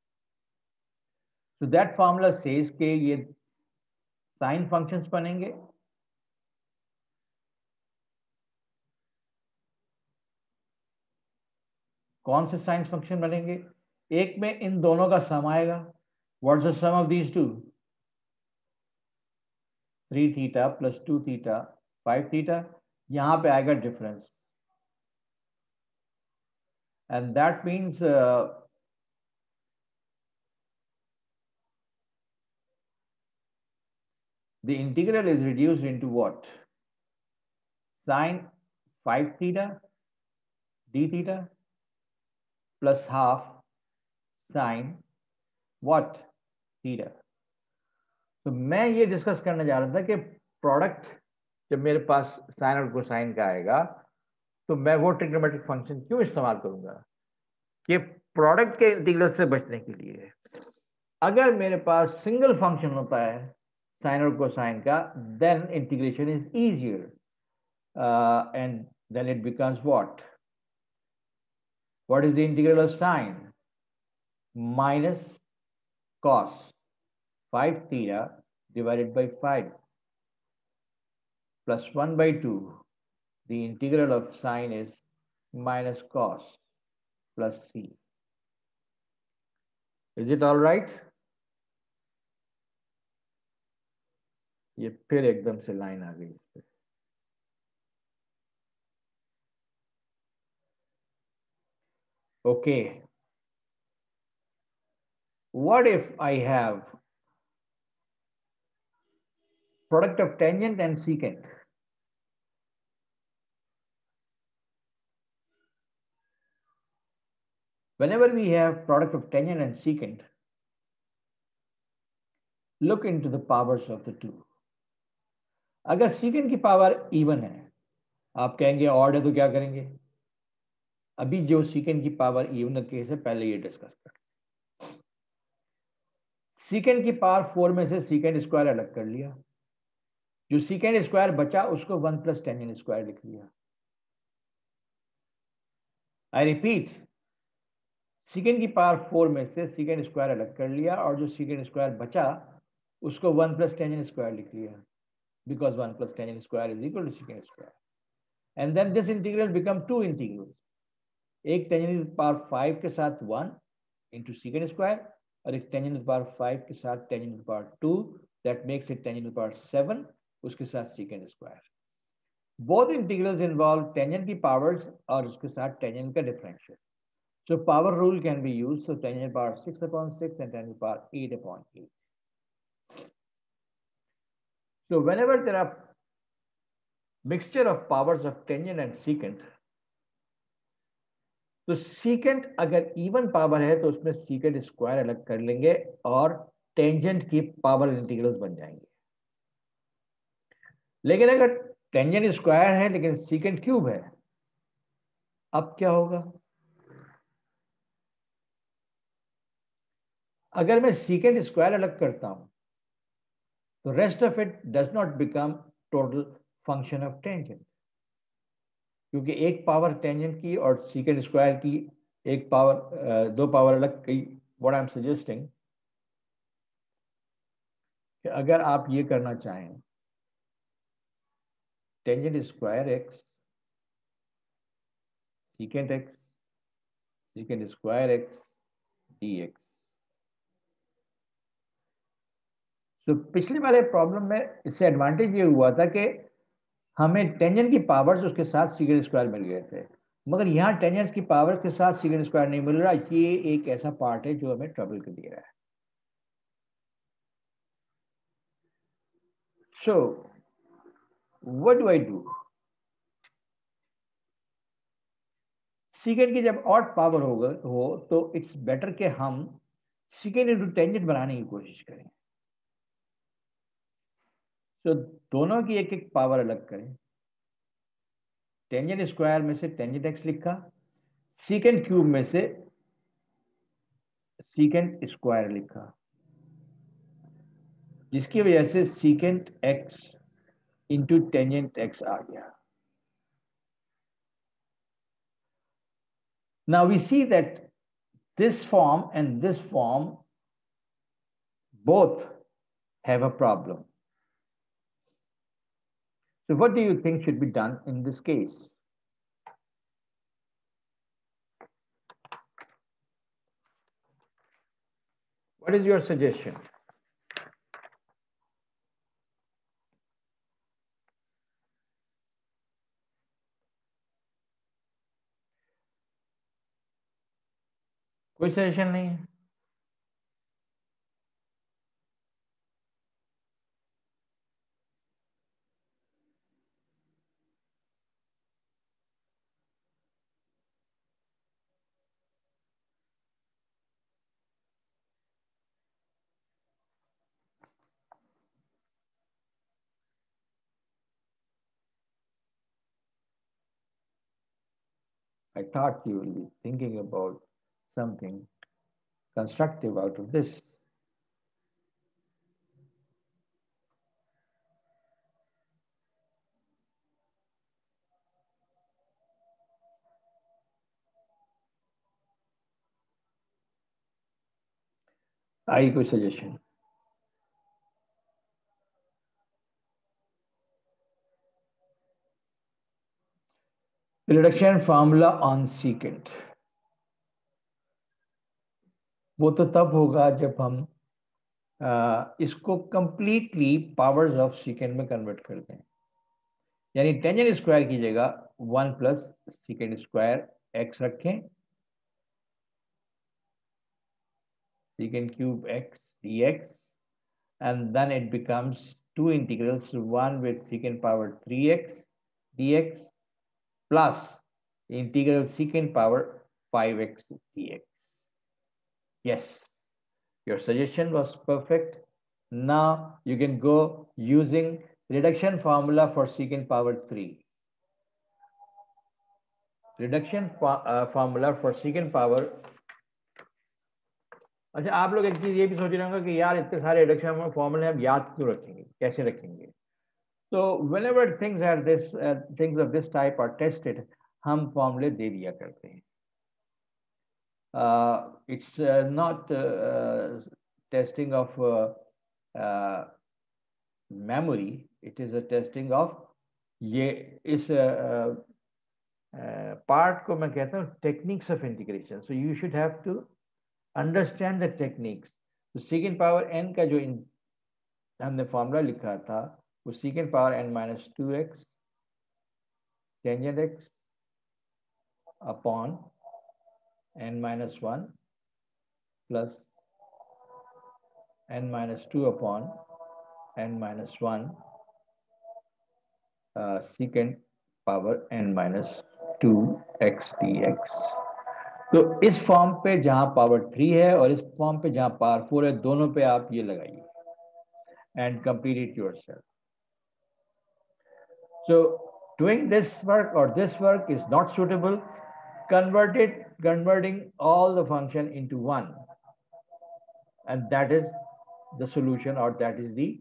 So that formula says कि ये साइन फंक्शंस बनेंगे, कौन से साइन फंक्शन बनेंगे? एक में इन दोनों का सम आएगा। What's the sum of these two? 3 theta plus 2 theta 5 theta. यहां पे आएगा difference, and that means the integral is reduced into what? Sine 5 theta d theta plus half sine what? Theta. तो मैं ये डिस्कस करने जा रहा था कि प्रोडक्ट जब मेरे पास साइन और कोसाइन का आएगा तो मैं वो ट्रिग्नोमेट्रिक फंक्शन क्यों इस्तेमाल करूंगा कि प्रोडक्ट के इंटीग्रल से बचने के लिए। अगर मेरे पास सिंगल फंक्शन होता है साइन और कोसाइन का, then integration is easier, and then it becomes what? What is the integral of sine? Minus cos 5 theta divided by 5 plus 1 by 2. The integral of sine is minus cos plus c. Is it all right? ये फिर एकदम से line आ गई इस पे। Okay. What if I have product of tangent and secant? Whenever we have product of tangent and secant, look into the powers of the two. अगर secant की power even है, आप कहेंगे ऑड है तो क्या करेंगे? अभी जो secant की पावर इवन केस है पहले ये डिस्कस कर। secant की पावर 4 में से secant स्क्वायर अलग कर लिया, जो secant स्क्वायर बचा उसको 1 प्लस टेंजेंट स्क्वायर लिख लिया। आई रिपीट, secant की पावर 4 में से secant स्क्वायर अलग कर लिया और जो secant स्क्वायर बचा उसको 1 प्लस टेंजेंट स्क्वायर लिख लिया, because 1 plus tangent square is equal to secant square. And then this integral become two integrals. एक tangent power 5 के साथ 1 into secant square और एक tangent power 5 के साथ tangent power 2, that makes it tangent power 7 उसके साथ secant square. Both integrals involve tangent की powers और उसके साथ tangent का differential. So power rule can be used. So tangent power 6/6 and tangent power 8/8. So whenever there are mixture of powers of tangent and secant, तो secant अगर even power है तो उसमें secant स्क्वायर अलग कर लेंगे और टेंजेंट की पावर इंटीग्रल्स बन जाएंगे। लेकिन अगर टेंजेंट स्क्वायर है लेकिन secant क्यूब है, अब क्या होगा? अगर मैं secant स्क्वायर अलग करता हूं तो rest of it does not become total function of tangent, क्योंकि एक पावर टेंजेंट की और secant स्क्वायर की एक पावर, दो पावर अलग की। व्हाट आई एम सजेस्टिंग कि अगर आप ये करना चाहें tangent square x secant x secant square x dx, तो पिछले वाले प्रॉब्लम में इससे एडवांटेज ये हुआ था कि हमें टेंजेंट की पावर्स उसके साथ secant स्क्वायर मिल गए थे। मगर यहाँ टेंजेंट्स की पावर्स के साथ सीकेंट स्क्वायर नहीं मिल रहा। ये एक ऐसा पार्ट है जो हमें ट्रबल कर दे रहा है। So what do I do? Secant की जब ऑड पावर हो तो इट्स बेटर कि हम सीकेंट इंटू टेंजेंट बनाने की कोशिश करें। तो दोनों की एक एक पावर अलग करें। टेंजेंट स्क्वायर में से टेंजेंट एक्स लिखा, सीकेंट क्यूब में से सीकेंट स्क्वायर लिखा, जिसकी वजह से secant x into tangent x आ गया। Now we see that this form and this form both have a problem. So what do you think should be done in this case? What is your suggestion? कोई suggestion नहीं है? I thought you will be thinking about something constructive out of this. आई कोई suggestion? Reduction formula on secant, वो तो तब होगा जब हम इसको कंप्लीटली पावर्स ऑफ सीकेंट में कन्वर्ट कर दें। यानी टेंजेंट स्क्वायर की जगह 1 प्लस सीकेंट स्क्वायर एक्स रखें, secant cube x dx, and then it becomes two integrals, one with secant power 3x dx plus integral secant power 5x dx. Yes, your suggestion was perfect. Now you can go using reduction formula for secant power 3. Reduction formula for secant power. अच्छा, आप लोग एक चीज ये भी सोच रहे होंगे कि यार इतने सारे रिडक्शन फॉर्मूले हम याद क्यों रखेंगे, कैसे रखेंगे? तो whenever things of this type are tested, हम फॉर्मूले दे दिया करते हैं। It's not testing of memory, it is a testing of ये इस part को मैं कहता हूँ techniques of integration. So you should have to understand the techniques. तो secant power n का जो हमने फॉर्मूला लिखा था वो secant power n minus 2x tangent x upon n minus 1 plus n minus 2 upon n minus 1 secant power n minus 2x dx. तो इस form पे जहां पावर 3 है और इस फॉर्म पे जहां पावर 4 है, दोनों पे आप ये लगाइए and complete it yourself. So doing this work or this work is not suitable. Converting all the function into one, and that is the solution, or that is the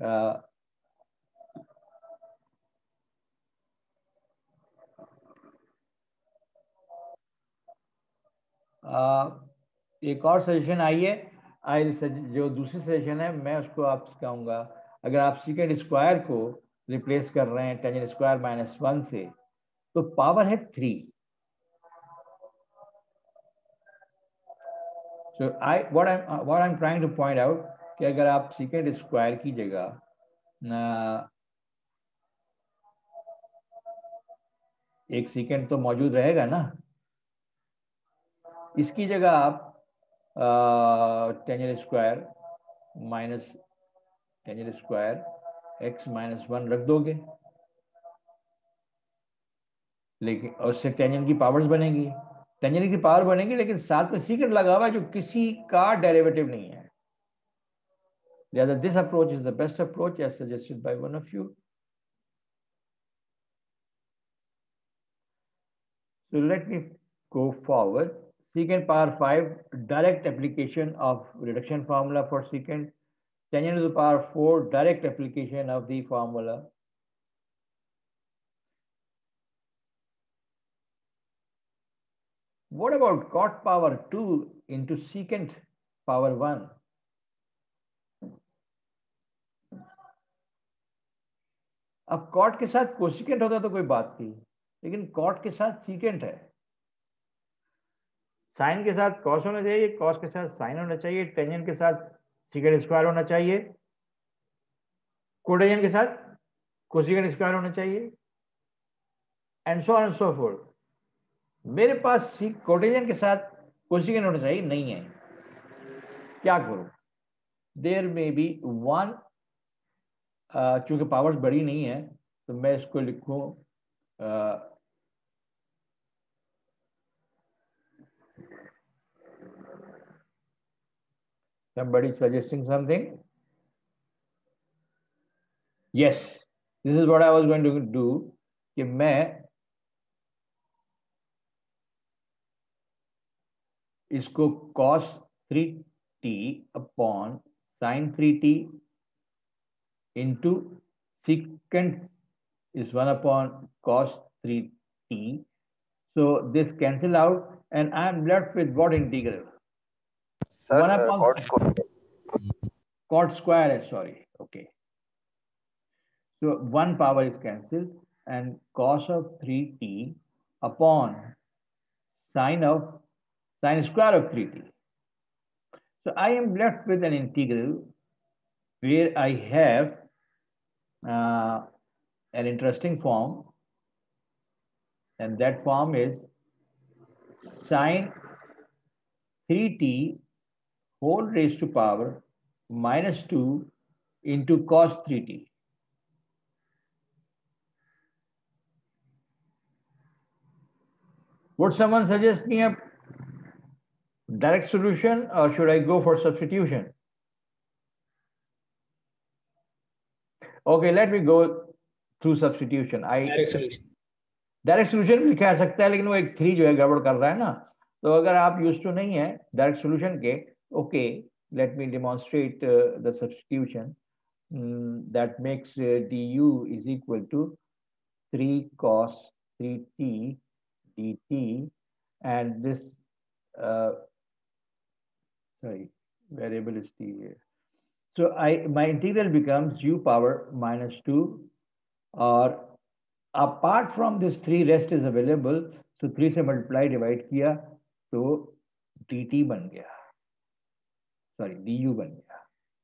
एक और सजेशन आई है। जो दूसरी suggestion है मैं उसको आप कहूँगा, अगर आप सेकेंड स्क्वायर को रिप्लेस कर रहे हैं टेंजेंट स्क्वायर माइनस 1 से, तो पावर है 3। So what I'm trying to point out कि अगर आप सेकेंड स्क्वायर की जगह एक सीकेंड तो मौजूद रहेगा ना। इसकी जगह आप tangent square minus tangent square x minus 1 रख दोगे, लेकिन और उससे टेंजेंट की पावर्स बनेगी, टेंजेंट की पावर बनेगी, लेकिन साथ में सीकेंड लगा हुआ है जो किसी का डेरिवेटिव नहीं है। लिहाजा this approach is the best approach as suggested by one of you. So let me go forward. Secant power 5, direct application of reduction formula for secant. Tangent to the power 4, direct application of the formula. What about cot power 2 into secant power 1? अब cot के साथ cosecant होता तो कोई बात थी, लेकिन cot के साथ secant है। साइन के साथ कॉस होना चाहिए, कॉस के साथ साइन होना चाहिए, टेंजेंट के साथ सीकेंट स्क्वायर होना चाहिए, कोटेंजेंट के साथ कोसिकेंट स्क्वायर होना चाहिए, and so on and so forth. मेरे पास कोटेंजेंट के साथ कोसिकेंट होना चाहिए, नहीं है, क्या करूं? देयर मे बी वन, चूंकि पावर्स बड़ी नहीं है तो मैं इसको लिखूं somebody suggesting something? Yes, this is what I was going to do, कि मैं इसको cos 3t upon sin 3t into secant is 1 upon cos 3t. So this cancel out and I am left with what integral? Sir, 1 upon cot square, sorry. Okay. So 1 power is cancelled and cos of 3t upon sine square of 3t. So I am left with an integral where I have an interesting form, and that form is sine 3t whole raised to power minus 2 into cos 3t. Would someone suggest me a direct solution or should I go for substitution? Okay, let me go through substitution. Direct solution भी लिखा जा सकता है, लेकिन वो एक 3 जो है गड़बड़ कर रहा है ना, तो अगर आप यूज टू नहीं है डायरेक्ट सोल्यूशन के, okay, let me demonstrate the substitution that makes du is equal to 3 cos 3t dt, and this sorry, variable is t here. So my integral becomes u power minus 2, or apart from this 3 rest is available, so 3 से multiply divide किया तो dt बन गया, sorry du बन गया।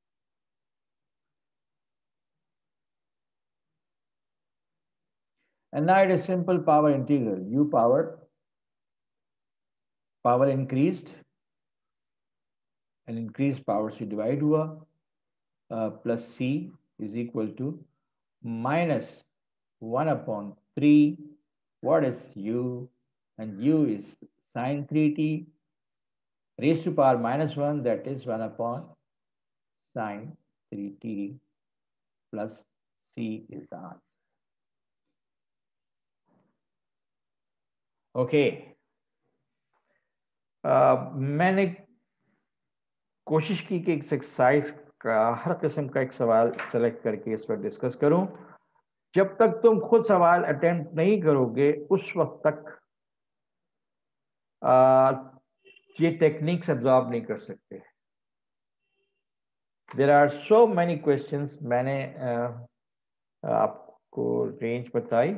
And now it is simple power integral, u power increased, and increased power से divide हुआ, plus c is equal to minus 1 upon 3, what is u, and u is sine 3t raised to power minus 1, that is 1 upon sine 3t plus c is the answer. Okay. मैंने कोशिश की कि एक exercise का हर किस्म का एक सवाल सेलेक्ट करके इस पर डिस्कस करूं। जब तक तुम खुद सवाल अटेम्प्ट नहीं करोगे उस वक्त तक ये टेक्निक्स एब्जॉर्ब नहीं कर सकते। There are so many questions, मैंने आपको रेंज बताई।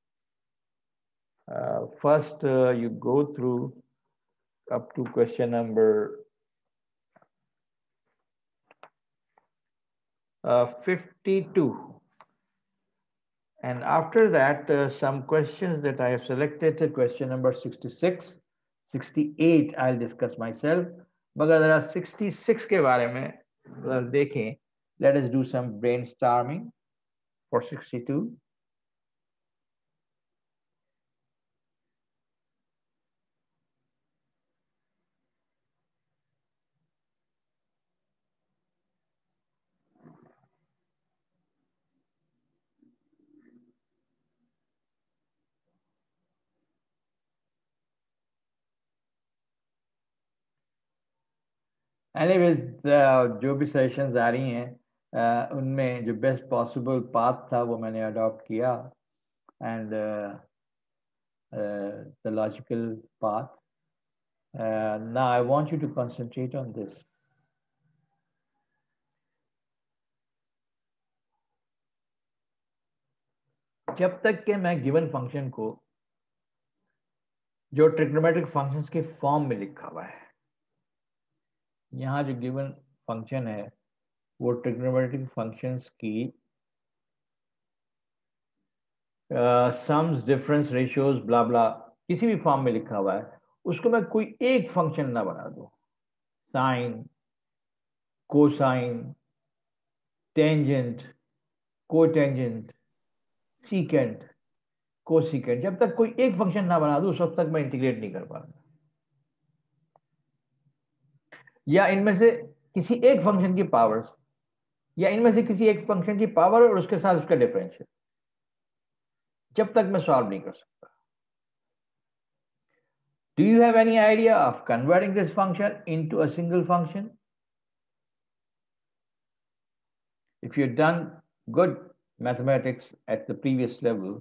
First you go through up to question number 52. And after that, some questions that I have selected, question number 66, 68, I'll discuss myself. मगर जरा 66 के बारे में देखें, let us do some brainstorming for 62. Anyways, जो भी सजेशंस आ रही हैं उनमें जो बेस्ट पॉसिबल पाथ था वो मैंने अडॉप्ट किया and the logical path. Now I want you to concentrate on this. जब तक कि मैं गिवन फंक्शन को जो ट्रिग्नोमेट्रिक फंक्शंस के फॉर्म में लिखा हुआ है, यहाँ जो गिवन फंक्शन है वो ट्रिग्नोमेट्रिक फंक्शंस की sums, difference, ratios, blah blah किसी भी फॉर्म में लिखा हुआ है, उसको मैं कोई एक फंक्शन ना बना दूं. Sine, cosine, tangent, cotangent, secant, cosecant, जब तक कोई एक फंक्शन ना बना दूं उस वक्त तक मैं इंटीग्रेट नहीं कर पाऊंगा. या इनमें से किसी एक फंक्शन की पावर, या इनमें से किसी एक फंक्शन की पावर और उसके साथ उसका डिफरेंशियल, जब तक मैं सॉल्व नहीं कर सकता. Do you have any idea of converting this function into a single function? If you've done good mathematics at the previous level,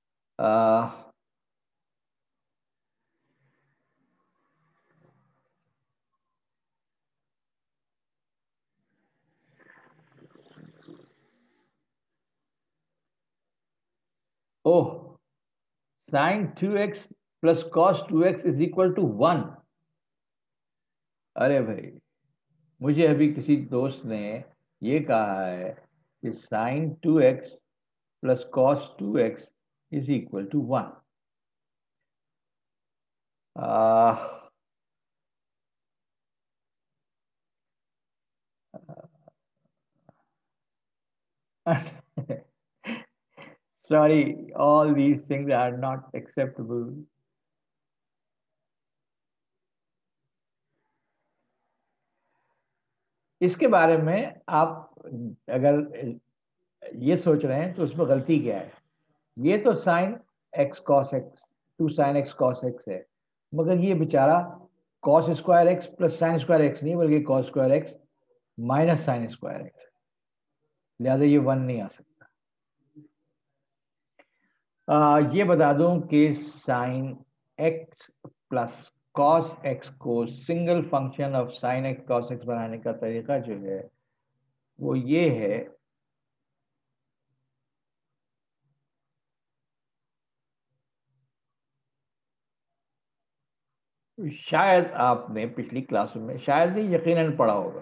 oh, sin 2x plus cos 2x is equal to 1. अरे भाई, मुझे अभी किसी दोस्त ने ये कहा है कि sin 2x plus cos 2x is equal to 1. Sorry, all these things are not acceptable. इसके बारे में आप अगर ये सोच रहे हैं तो उसमें गलती क्या है. ये तो sin x cos x 2 sin x cos x है, मगर ये बेचारा cos square x plus sin square x नहीं बल्कि cos square x minus sin square x, लिहाजा ये 1 नहीं आ सकता. ये बता दूं कि sin x plus cos x को single function of sin x cos x बनाने का तरीका जो है वो ये है, शायद आपने पिछली क्लासों में शायद ही यकीनन पढ़ा होगा.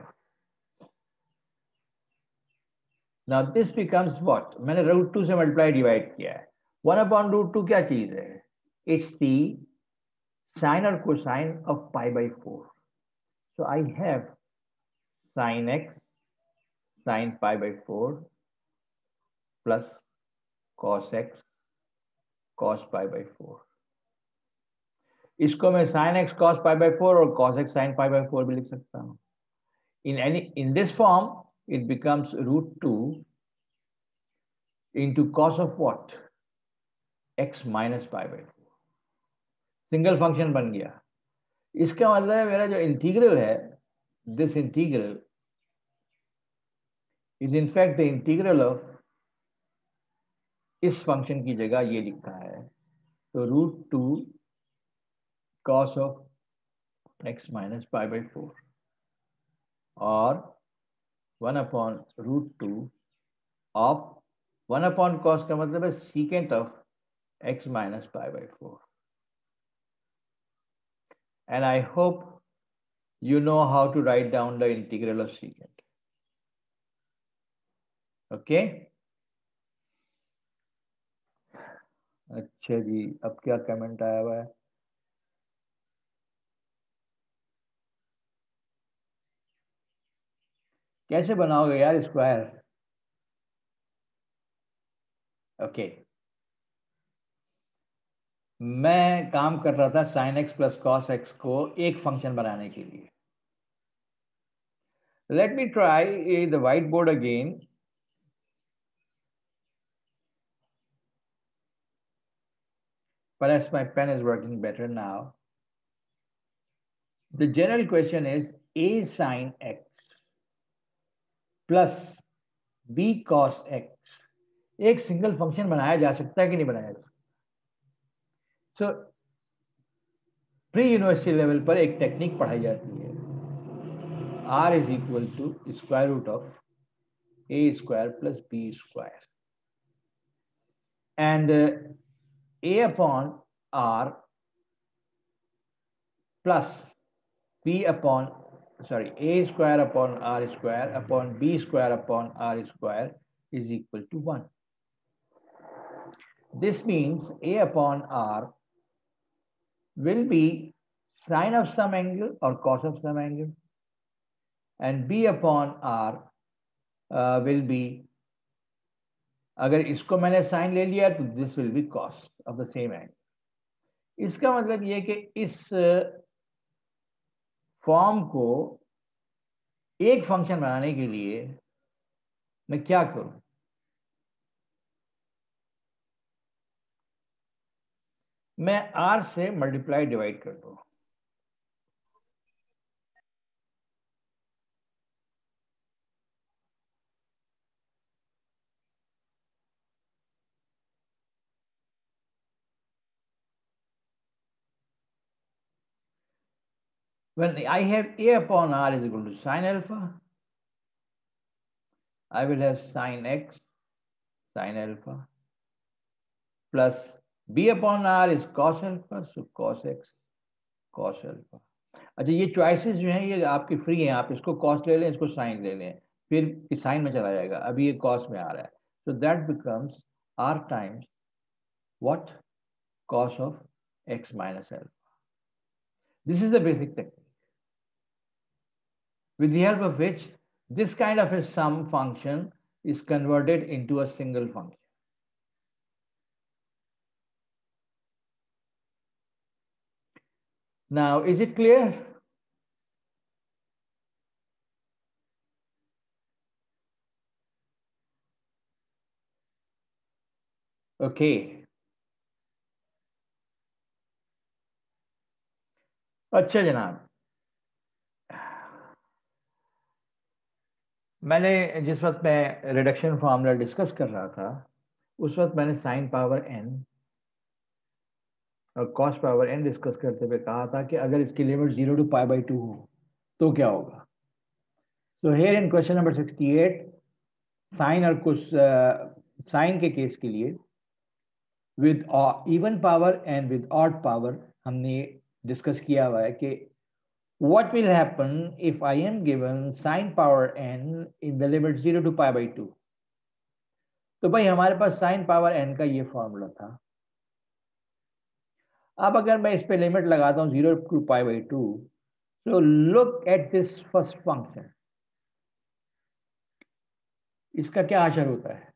Now this becomes what? मैंने √2 से मल्टीप्लाई डिवाइड किया है. 1/√2 क्या चीज है? It's the sine or cosine of π/4. So I have sin x sin π/4 plus cos x cos π/4. इसको मैं sin x cos π/4 और cos x sin π/4 भी लिख सकता हूं. In this form it becomes √2 into cos of what? x minus π/4. Single function बन गया. इसका मतलब है मेरा जो इंटीग्रल है, this integral is in fact the integral of इस फंक्शन की जगह ये लिखा है, तो √2 cos of x minus π/4 और 1/√2 of 1 cos का मतलब है secant of x minus π/4. And I hope you know how to write down the integral of secant. Okay? अच्छा जी, अब क्या कमेंट आया हुआ है? कैसे बनाओगे यार स्क्वायर? ओके, मैं काम कर रहा था sine x plus cos x को एक फंक्शन बनाने के लिए. Let me try the white board again. Perhaps my pen is working better now. The general question is a sin x plus b cos x. एक single function बनाया जा सकता है कि नहीं बनाया जा सकता? सो प्री यूनिवर्सिटी लेवल पर एक टेक्निक पढ़ाई जाती है, r is equal to square root of a square plus b square, and a upon r plus b upon a square upon r square upon b square upon r square is equal to 1. This means a upon r will be sine of some angle or cos of some angle, and b upon r will be, अगर इसको मैंने sign ले लिया तो this will be cos of the same angle. इसका मतलब ये कि इस फॉर्म को एक फंक्शन बनाने के लिए मैं क्या करूं? मैं r से मल्टीप्लाई डिवाइड कर दूं. When I have a upon r is equal to sine alpha, I will have sine x sine alpha plus b upon r is cos alpha, so cos x cos alpha. अच्छा, ये choices जो हैं ये आपकी free हैं, आप इसको cos ले लें, इसको साइन ले लें, फिर साइन में चला जाएगा. अभी ये कॉस में आ रहा है, so that becomes r times what? Cos of x minus alpha. This is the basic technique with the help of which this kind of a sum function is converted into a single function. Now, is it clear? Okay. अच्छा जनाब, मैंने जिस वक्त मैं reduction formula discuss कर रहा था उस वक्त मैंने साइन पावर n और कॉस पावर n डिस्कस करते हुए कहा था कि अगर इसकी लिमिट 0 to π/2 हो तो क्या होगा. तो here in question number 68 sine और कुछ साइन के केस के लिए with even power and with odd power हमने डिस्कस किया हुआ है कि what will happen if I am given sine power n in the limit 0 to π/2. तो भाई हमारे पास साइन पावर n का ये फॉर्मूला था. अब अगर मैं इस पे लिमिट लगाता हूं 0 to π/2, so look at this first function. इसका क्या असर होता है?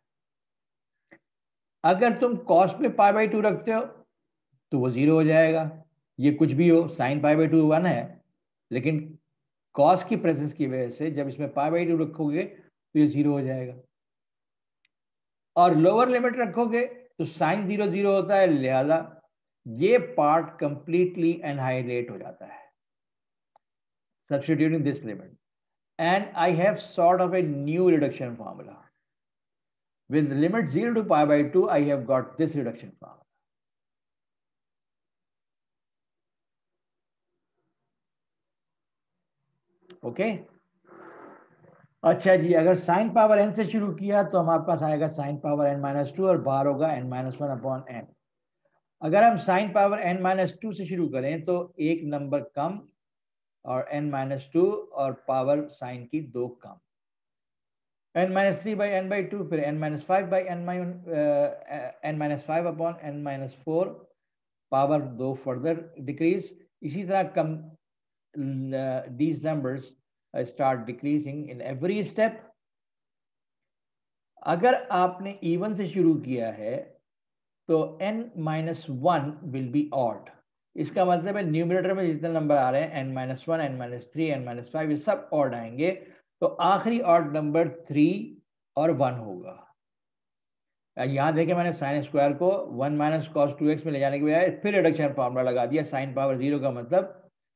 अगर तुम cos पे π/2 रखते हो तो वो 0 हो जाएगा. ये कुछ भी हो, साइन π/2 1 है, लेकिन cos की प्रेजेंस की वजह से जब इसमें π/2 रखोगे तो ये 0 हो जाएगा. और लोअर लिमिट रखोगे तो साइन 0 0 होता है, लिहाजा ये पार्ट कंप्लीटली एनहाइलेट हो जाता है. Substituting this limit, and I have sort of a new reduction formula. With limit 0 to π/2, I have got this reduction formula. Okay? अच्छा जी, अगर साइन पावर n से शुरू किया तो हमारे पास आएगा साइन पावर n-2 और बाहर होगा n-1 अपॉन n. अगर हम साइन पावर n-2 से शुरू करें तो एक नंबर कम और n-2 और पावर साइन की 2 कम. n minus 3 by n by 2, फिर n minus 5 by n minus 5 upon n minus 4, power 2 further decrease. इसी तरह these numbers start decreasing in every step. अगर आपने even से शुरू किया है तो n minus 1 will be odd. इसका मतलब है न्यूमरेटर में जितने नंबर आ रहे हैं n minus 1, n minus 3, n minus 5 ये सब ऑड आएंगे, तो आखिरी ऑड नंबर 3 और 1 होगा. यहां देखें मैंने साइन स्क्वायर को 1 माइनस कॉस 2x में ले जाने के बजाय फिर रिडक्शन फार्मूला लगा दिया. साइन पावर 0 का मतलब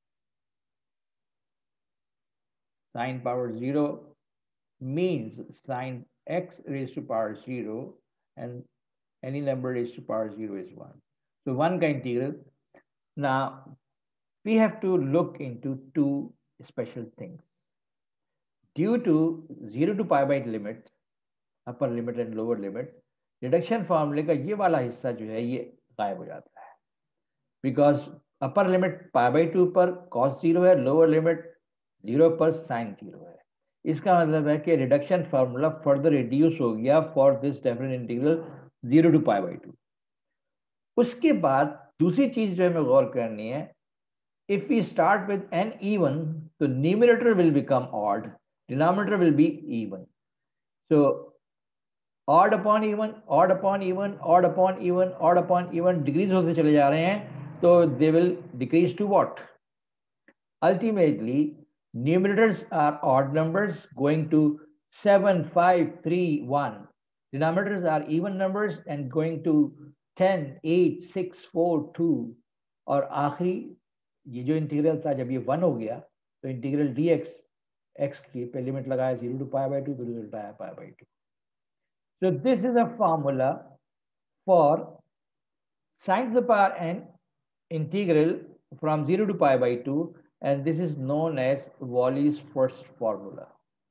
sine power 0 means sin x raised to power 0 and any number raised to power 0 is 1. So 1 का integral. Now we have to look into two special things. Due to 0 to pi by limit, upper limit and lower limit, reduction फार्मूले का ये वाला हिस्सा जो है ये गायब हो जाता है. Because upper limit pi by 2 पर कॉस 0 है, लोअर लिमिट 0 पर साइन 0 है. इसका मतलब है कि रिडक्शन फार्मूला फर्दर रिड्यूस हो गया for this definite integral 0 to pi by 2. उसके बाद दूसरी चीज जो हमें गौर करनी है, if we start with n even, तो numerator will become odd, denominator will be even. So odd upon even, odd upon even, odd upon even, odd upon even decrease होते चले जा रहे हैं, तो they will decrease to what? Ultimately, numerators are odd numbers going to 7, 5, 3, 1. Denominators are even numbers and going to 10, 8, 6, 4, 2. और आखिरी ये जो इंटीग्रल था जब ये 1 हो गया तो इंटीग्रल dx x की पे लिमिट लगाया 0 to pi by 2 तो रिजल्ट आया pi by 2. So this is a formula for sin to the power n integral from 0 to pi by 2, and this is known as Wally's first formula.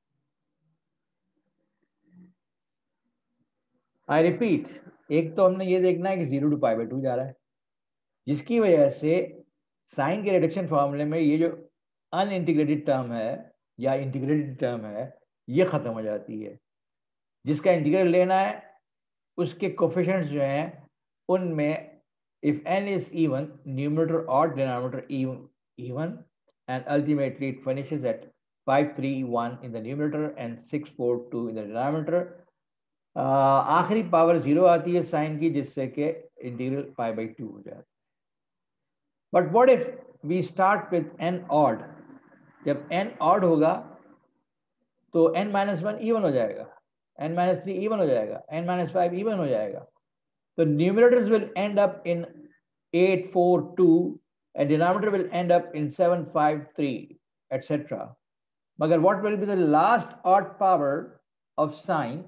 I repeat, एक तो हमने ये देखना है कि 0 to pi by 2 जा रहा है, जिसकी वजह से साइन के रिडक्शन फॉर्मूले में ये जो अनइंटीग्रेटेड टर्म है या इंटीग्रेटेड टर्म है ये खत्म हो जाती है. जिसका इंटीग्रल लेना है उसके कोफिशिएंट्स जो हैं उनमें if n is even, numerator odd, denominator even, and ultimately it finishes at 5, 3, 1 in the numerator and 6, 4, 2 in the denominator. आखिरी पावर 0 आती है साइन की, जिससे कि इंटीग्रल pi by 2 हो जाता है. But what if we start with n odd? जब n odd होगा तो n minus 1 even हो जाएगा, n minus 3 even हो जाएगा, n minus 5 even हो जाएगा. So numerators will end up in 8, 4, 2 and denominator will end up in 7, 5, 3, etc. But what will be the last odd power of sine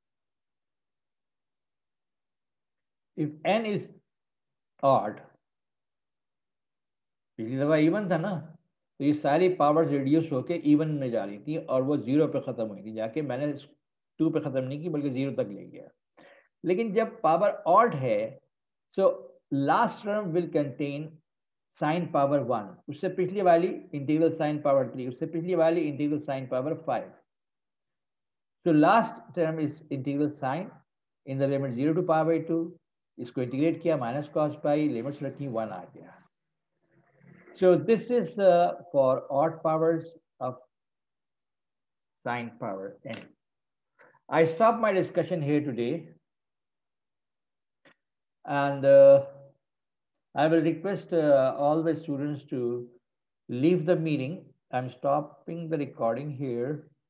if n is odd? पिछली दफा even था ना, तो ये सारी powers reduce होके इवन में जा रही थी और वो 0 पे खत्म हुई थी, जाके मैंने 2 पे खत्म नहीं की बल्कि 0 तक ले गया. लेकिन जब पावर ऑड है so last term will contain sine power 1, उससे पिछली वाली इंटीग्रल साइन पावर 3, उससे पिछली वाली integral sine power 5. So last term is integral sine in the limit 0 to power 2. इसको इंटीग्रेट किया माइनस कॉस पाई, लिमिट्स रखी 1 आ गया. So this is for odd powers of sine power n. I stop my discussion here today, and I will request all the students to leave the meeting. I'm stopping the recording here.